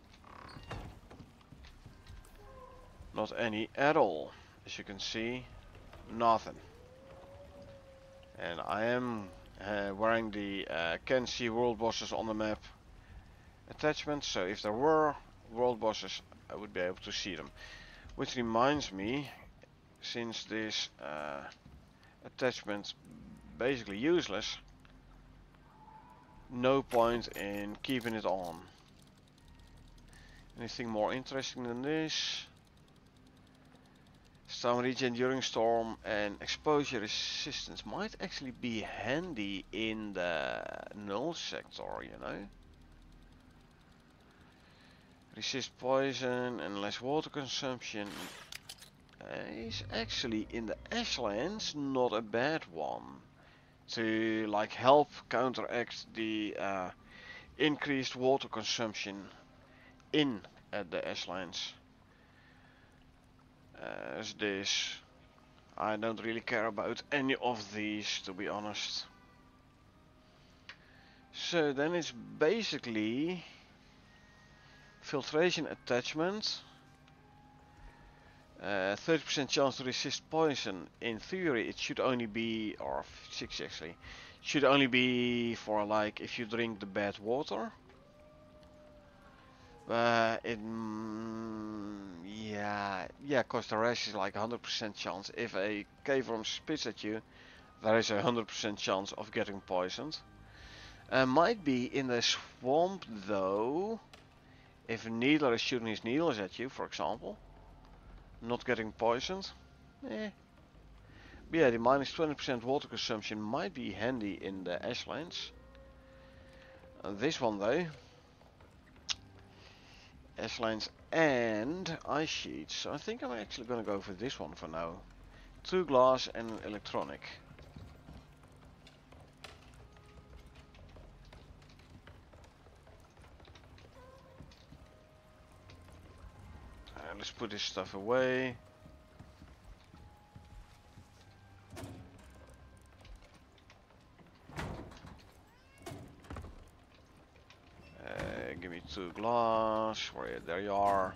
Not any at all. As you can see, nothing. And I am wearing the can see world bosses on the map attachment, so if there were world bosses I would be able to see them. Which reminds me, since this attachment basically useless, no point in keeping it on. Anything more interesting than this? Stone regen during storm and exposure resistance might actually be handy in the null sector, you know. Resist poison and less water consumption is actually in the Ashlands not a bad one. To like help counteract the increased water consumption in the Ashlands. As this, I don't really care about any of these, to be honest. So then it's basically filtration attachment, 30% chance to resist poison. In theory it should only be, or 6 actually, should only be for like if you drink the bad water. Yeah, cause the rest is like 100% chance. If a cave worm spits at you, there is a 100% chance of getting poisoned. Might be in the swamp though, if a needler is shooting his needles at you, for example, not getting poisoned. But yeah, the minus 20% water consumption might be handy in the Ashlands. This one though, Ashlands and ice sheets. So I think I'm actually gonna go for this one for now. 2 glass and an electronic. Let's put this stuff away. Give me 2 glass. Where there you are.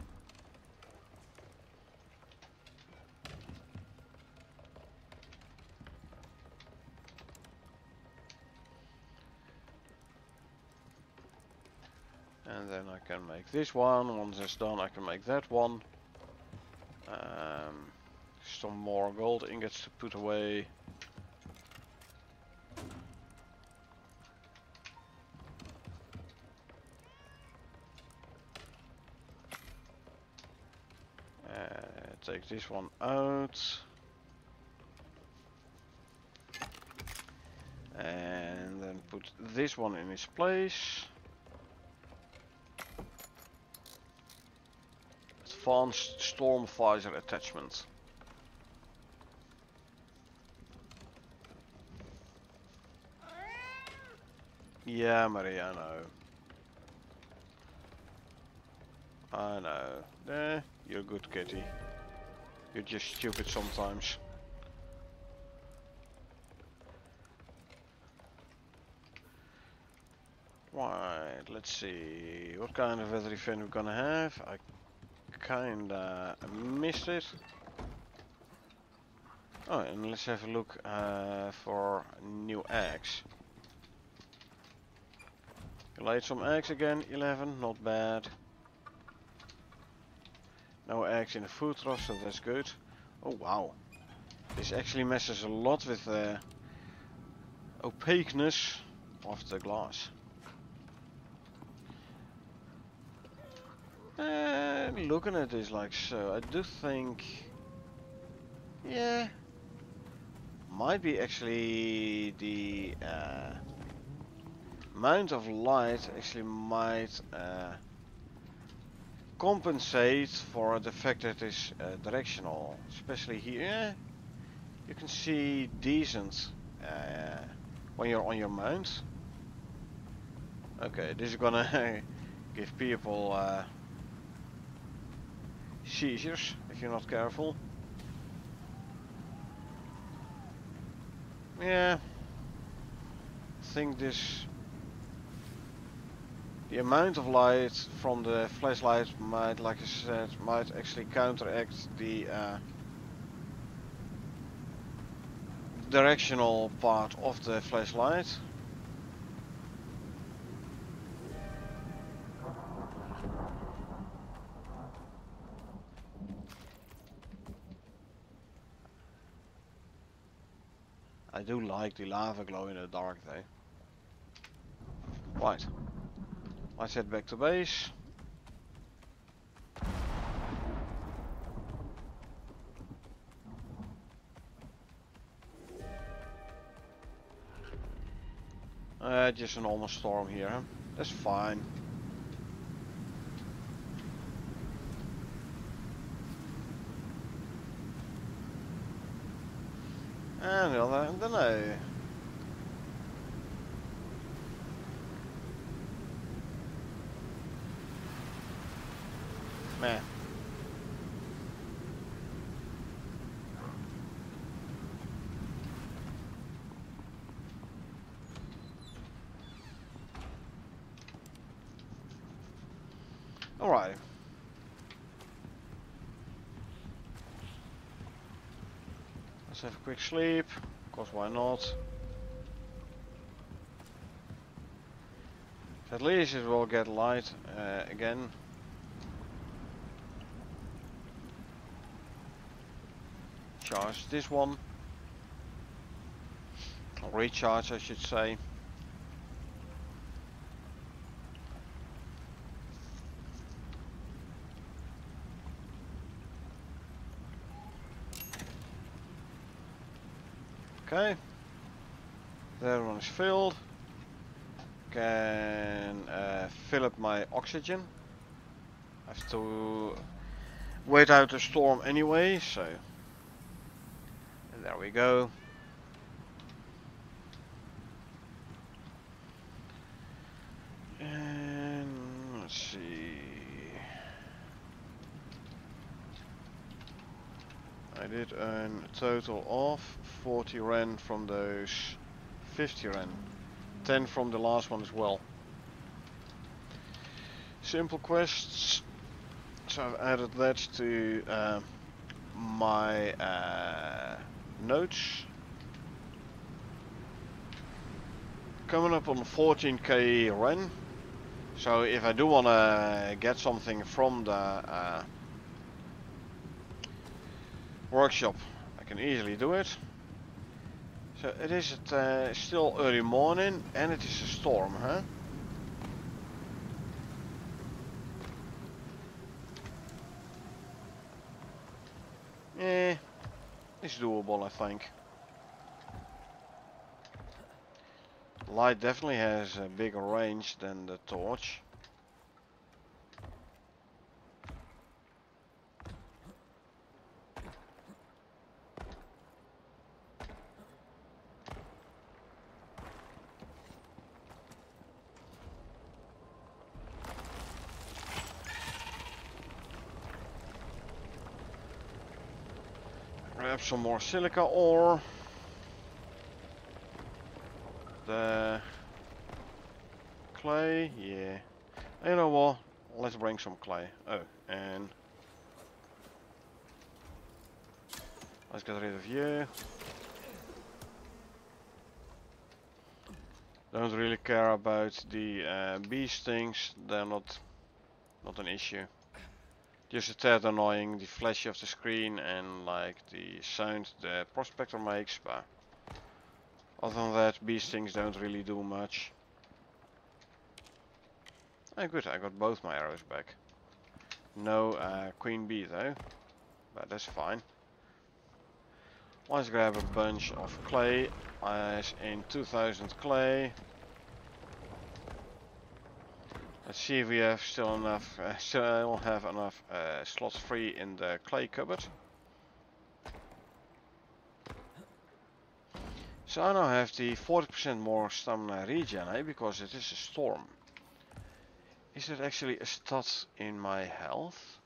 And then I can make this one. Once it's done, I can make that one. Some more gold ingots to put away. take this one out. And then put this one in its place. Advanced storm visor attachment. Yeah, Maria, I know. I know. Eh, you're a good kitty. You're just stupid sometimes. Right, let's see. What kind of weather event we're gonna have? I kinda missed it. Oh, and let's have a look for new eggs. You laid some eggs again, 11, not bad. No eggs in the food trough, so that's good. Oh wow, this actually messes a lot with the opaqueness of the glass. Looking at this like so, I do think, yeah, might be actually the amount of light actually might compensate for the fact that it's directional, especially here. You can see decent when you're on your mount. Okay, this is gonna give people seizures if you're not careful. Yeah, I think the amount of light from the flashlight might, like I said, might actually counteract the directional part of the flashlight. I do like the lava glow in the dark though. Right, let's head back to base. Just a normal storm here, huh? That's fine. And the other, I don't know. Meh. Alright. Let's have a quick sleep. Of course, why not? At least it will get light again. Charge this one. Or recharge, I should say. Okay, that one is filled. Can fill up my oxygen. I have to wait out the storm anyway, so and there we go. And let's see. I did earn a total of 40 Ren from those 50 Ren. 10 from the last one as well. Simple quests. So I've added that to my notes. Coming up on 14k Ren. So if I do want to get something from the workshop, I can easily do it. So it is still early morning and it is a storm, huh? It's doable, I think. Light definitely has a bigger range than the torch. Grab some more silica ore. The clay, yeah. You know what? Let's bring some clay. Oh, and let's get rid of you. Don't really care about the bee stings. They're not an issue. Just a tad annoying, the flash of the screen and like the sound the prospector makes, but other than that, bee stings don't really do much. Oh good, I got both my arrows back. No queen bee though, but that's fine. Let's grab a bunch of clay, as in 2000 clay. Let's see if we have still enough, still have enough slots free in the clay cupboard. So I now have the 40% more stamina regen, because it is a storm. Is it actually a stat in my health?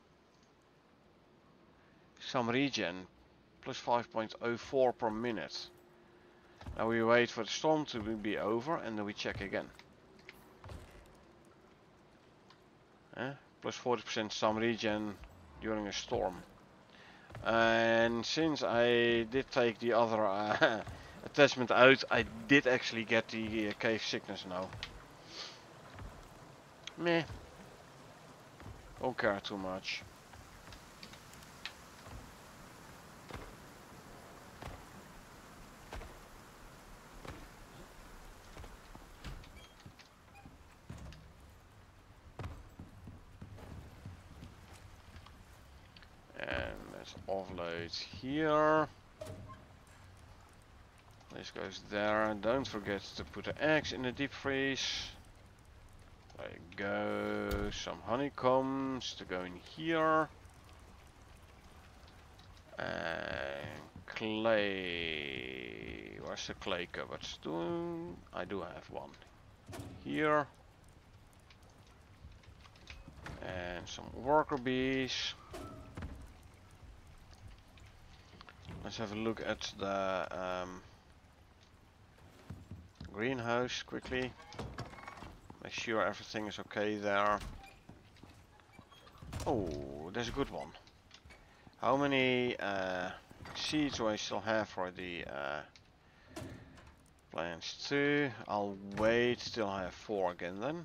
Some regen, plus 5.04 per minute. Now we wait for the storm to be over and then we check again. Plus 40% some regen during a storm. And since I did take the other attachment out, I did actually get the cave sickness now. Meh. Don't care too much. And let's offload here. This goes there. Don't forget to put the eggs in the deep freeze. There you go. Some honeycombs to go in here. And clay. Where's the clay cupboard? I do have one. Here. And some worker bees. Let's have a look at the greenhouse quickly. Make sure everything is okay there. Oh, there's a good one. How many seeds do I still have for the plants? 2. I'll wait till I have 4 again then.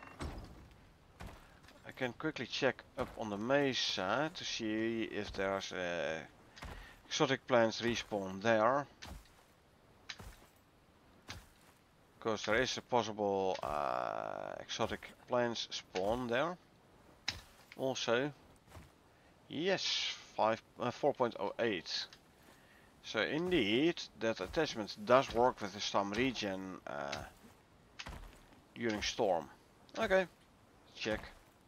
I can quickly check up on the mesa to see if there's exotic plants respawn there. Because there is a possible exotic plants spawn there. Also, yes, 4.08. So indeed, that attachment does work with the stam regen during storm. Okay, check.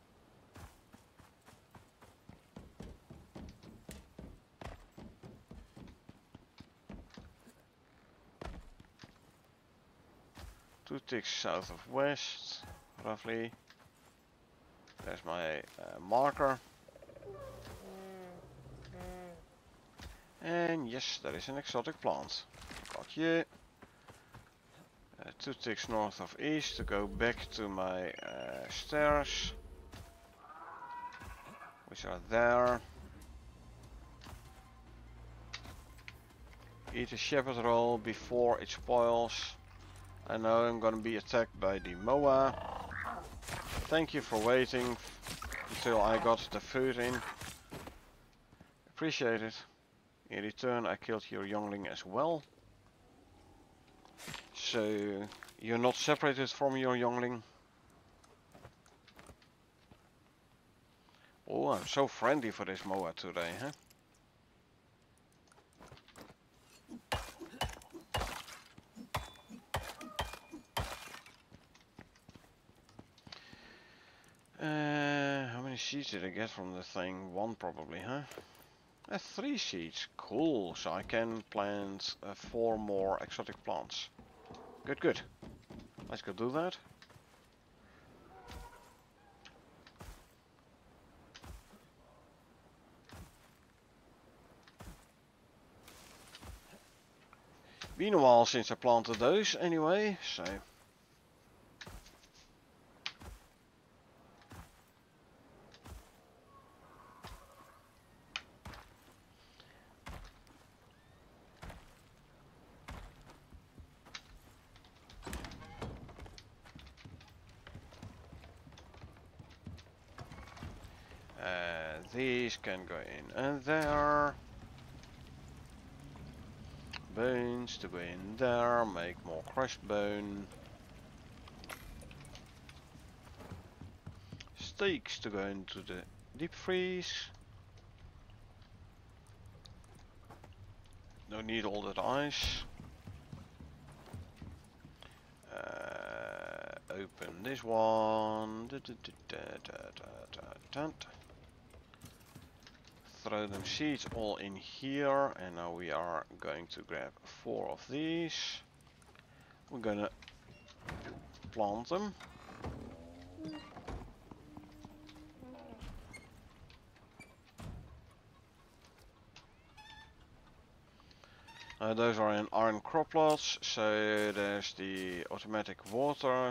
Two ticks south of west, roughly. There's my marker. And yes, that is an exotic plant. Got you. 2 ticks north of east to go back to my stairs, which are there. Eat a shepherd roll before it spoils. I know I'm gonna be attacked by the Moa. Thank you for waiting until I got the food in. Appreciate it. In return, I killed your youngling as well. So you're not separated from your youngling. Oh, I'm so friendly for this Moa today, huh? How many seeds did I get from the thing? One probably, huh? 3 seeds. Cool. So I can plant 4 more exotic plants. Good, good. Let's go do that. Been a while since I planted those anyway, so... these can go in and there. Bones to go in there, make more crushed bone. Steaks to go into the deep freeze. Don't need all that ice. Open this one. Throw them seeds all in here, and now we are going to grab 4 of these. We're gonna plant them. Those are in iron crop plots, so there's the automatic watered.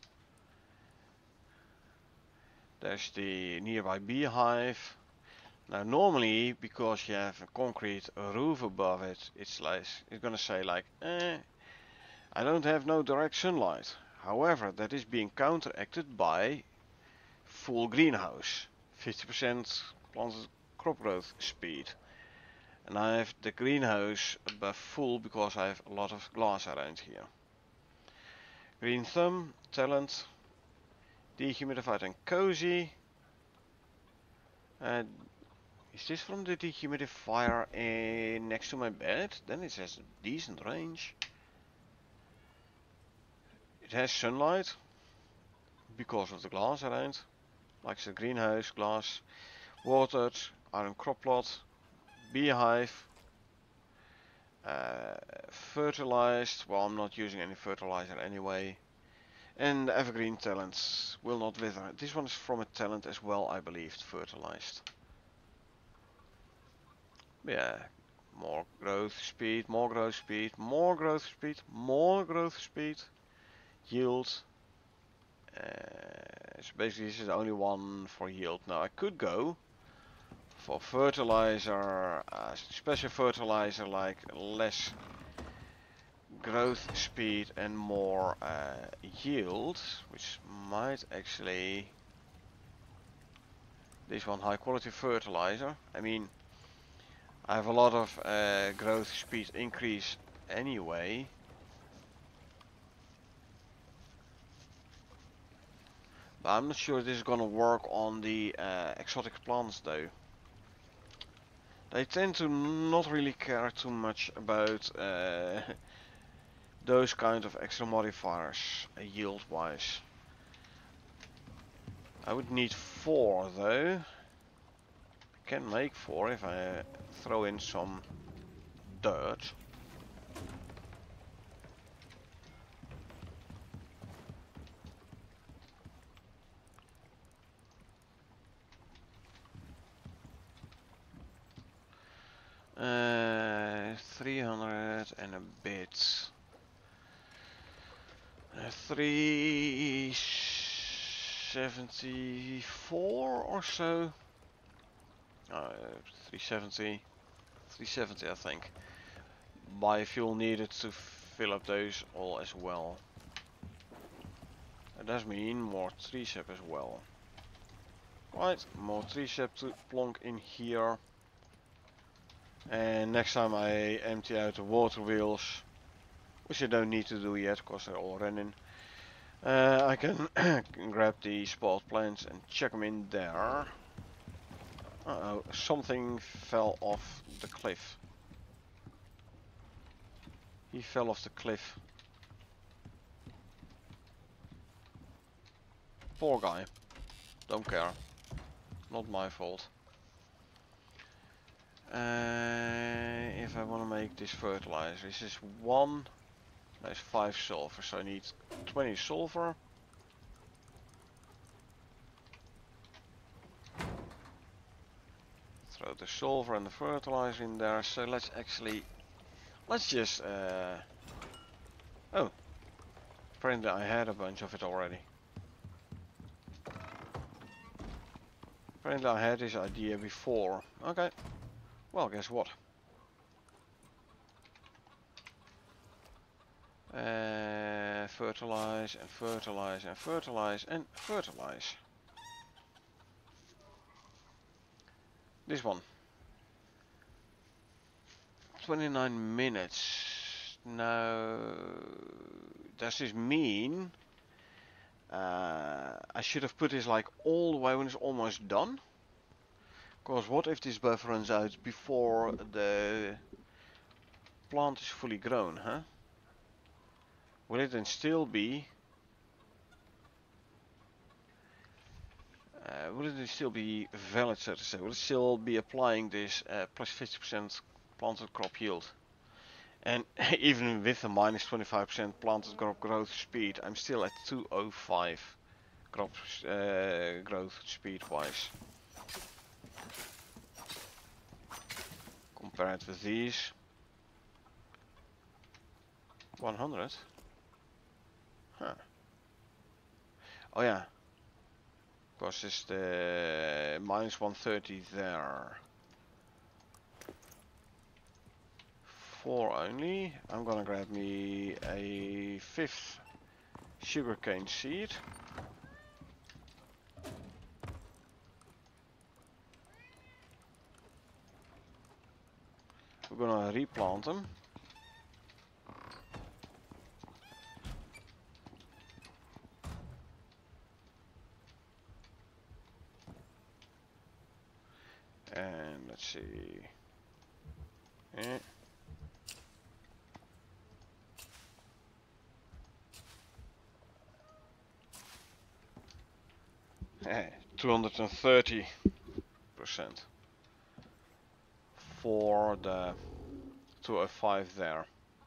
There's the nearby beehive. Now normally, because you have a concrete roof above it, it's gonna say like, I don't have no direct sunlight. However, that is being counteracted by full greenhouse, 50% planted crop growth speed. And I have the greenhouse above full because I have a lot of glass around here. Green thumb, talent, dehumidified and cozy. Is this from the dehumidifier next to my bed? Then it has a decent range. It has sunlight because of the glass around. Like the greenhouse, glass, watered, iron crop plot, beehive, fertilized. Well, I'm not using any fertilizer anyway. And the evergreen talents will not wither. This one is from a talent as well, I believe, fertilized. Yeah, more growth speed, more growth speed, more growth speed, more growth speed, yield. So basically this is the only one for yield. Now I could go for fertilizer, special fertilizer like less growth speed and more yield, which might actually... This one, high quality fertilizer. I mean, I have a lot of growth speed increase anyway. But I'm not sure this is gonna work on the exotic plants though. They tend to not really care too much about those kind of extra modifiers yield wise. I would need 4 though. I can make 4 if I throw in some dirt. Uh, 300 and a bit. 374 or so. 370. 370 I think. Biofuel needed to fill up those all as well. That does mean more tree sap as well. Right, more tree sap to plonk in here. And next time I empty out the water wheels, which I don't need to do yet because they're all running, I can grab the spot plants and chuck them in there. Uh-oh, something fell off the cliff. He fell off the cliff. Poor guy. Don't care. Not my fault. If I want to make this fertilizer, this is 1. There's 5 sulfur, so I need 20 sulfur. Throw the sulfur and the fertilizer in there. So let's just oh, apparently I had a bunch of it already. Apparently I had this idea before. Okay, well, guess what? Fertilize and fertilize and fertilize and fertilize. This one. 29 minutes. Now, does this mean I should have put this like all the way when it's almost done? Because what if this buff runs out before the plant is fully grown, huh? Will it then still be valid, so to say? Will it still be applying this plus 50% planted crop yield? And even with the minus 25% planted crop growth speed, I'm still at 205 crop growth speed wise. Compared with these 100. Huh. Oh yeah. Because it's the minus 130 there. 4 only. I'm gonna grab me a 5th sugarcane seed. We're gonna replant them. And let's see. Eh. 230% for the 205 there.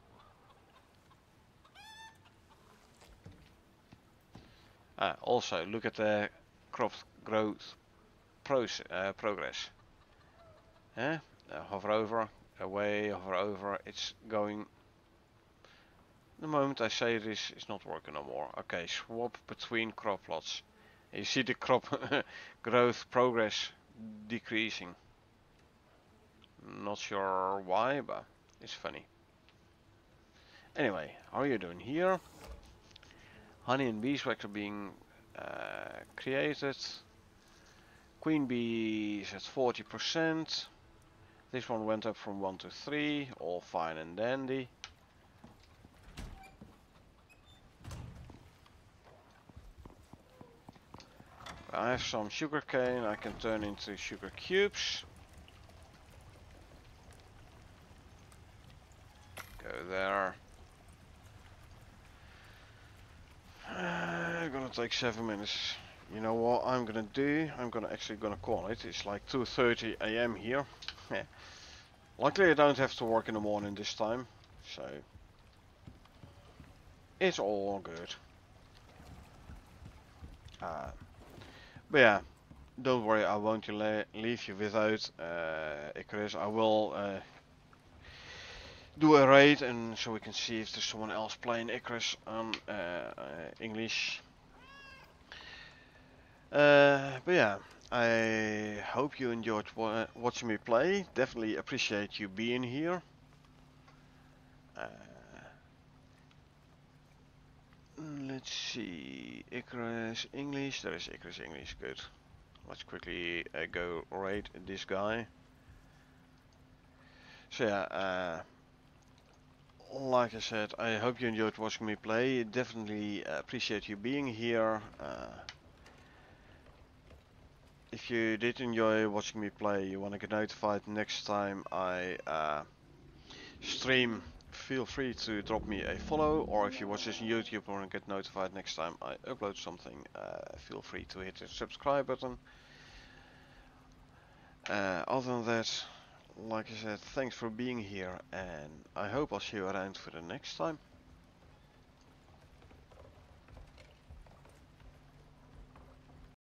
Also, look at the crop growth progress. Hover over, away, hover over. It's going. The moment I say this, it's not working no more. Okay, swap between crop plots. You see the crop growth progress decreasing. Not sure why, but it's funny. Anyway, how are you doing here? Honey and beeswax are being created. Queen bees at 40%. This one went up from 1 to 3, all fine and dandy. I have some sugarcane I can turn into sugar cubes. Go there. Gonna take 7 minutes. You know what I'm gonna do? I'm actually gonna call it. It's like 2:30 AM here. Luckily I don't have to work in the morning this time, so it's all good. But yeah, don't worry, I won't leave you without Icarus. I will do a raid, and so we can see if there's someone else playing Icarus on English. But yeah, I hope you enjoyed watching me play. Definitely appreciate you being here. Let's see, Icarus English. There is Icarus English. Good. Let's quickly go raid this guy. So yeah, like I said, I hope you enjoyed watching me play. Definitely appreciate you being here. If you did enjoy watching me play, you want to get notified next time I stream feel free to drop me a follow, or if you watch this on YouTube and get notified next time I upload something, feel free to hit the subscribe button. Other than that, like I said, thanks for being here, and I hope I'll see you around for the next time.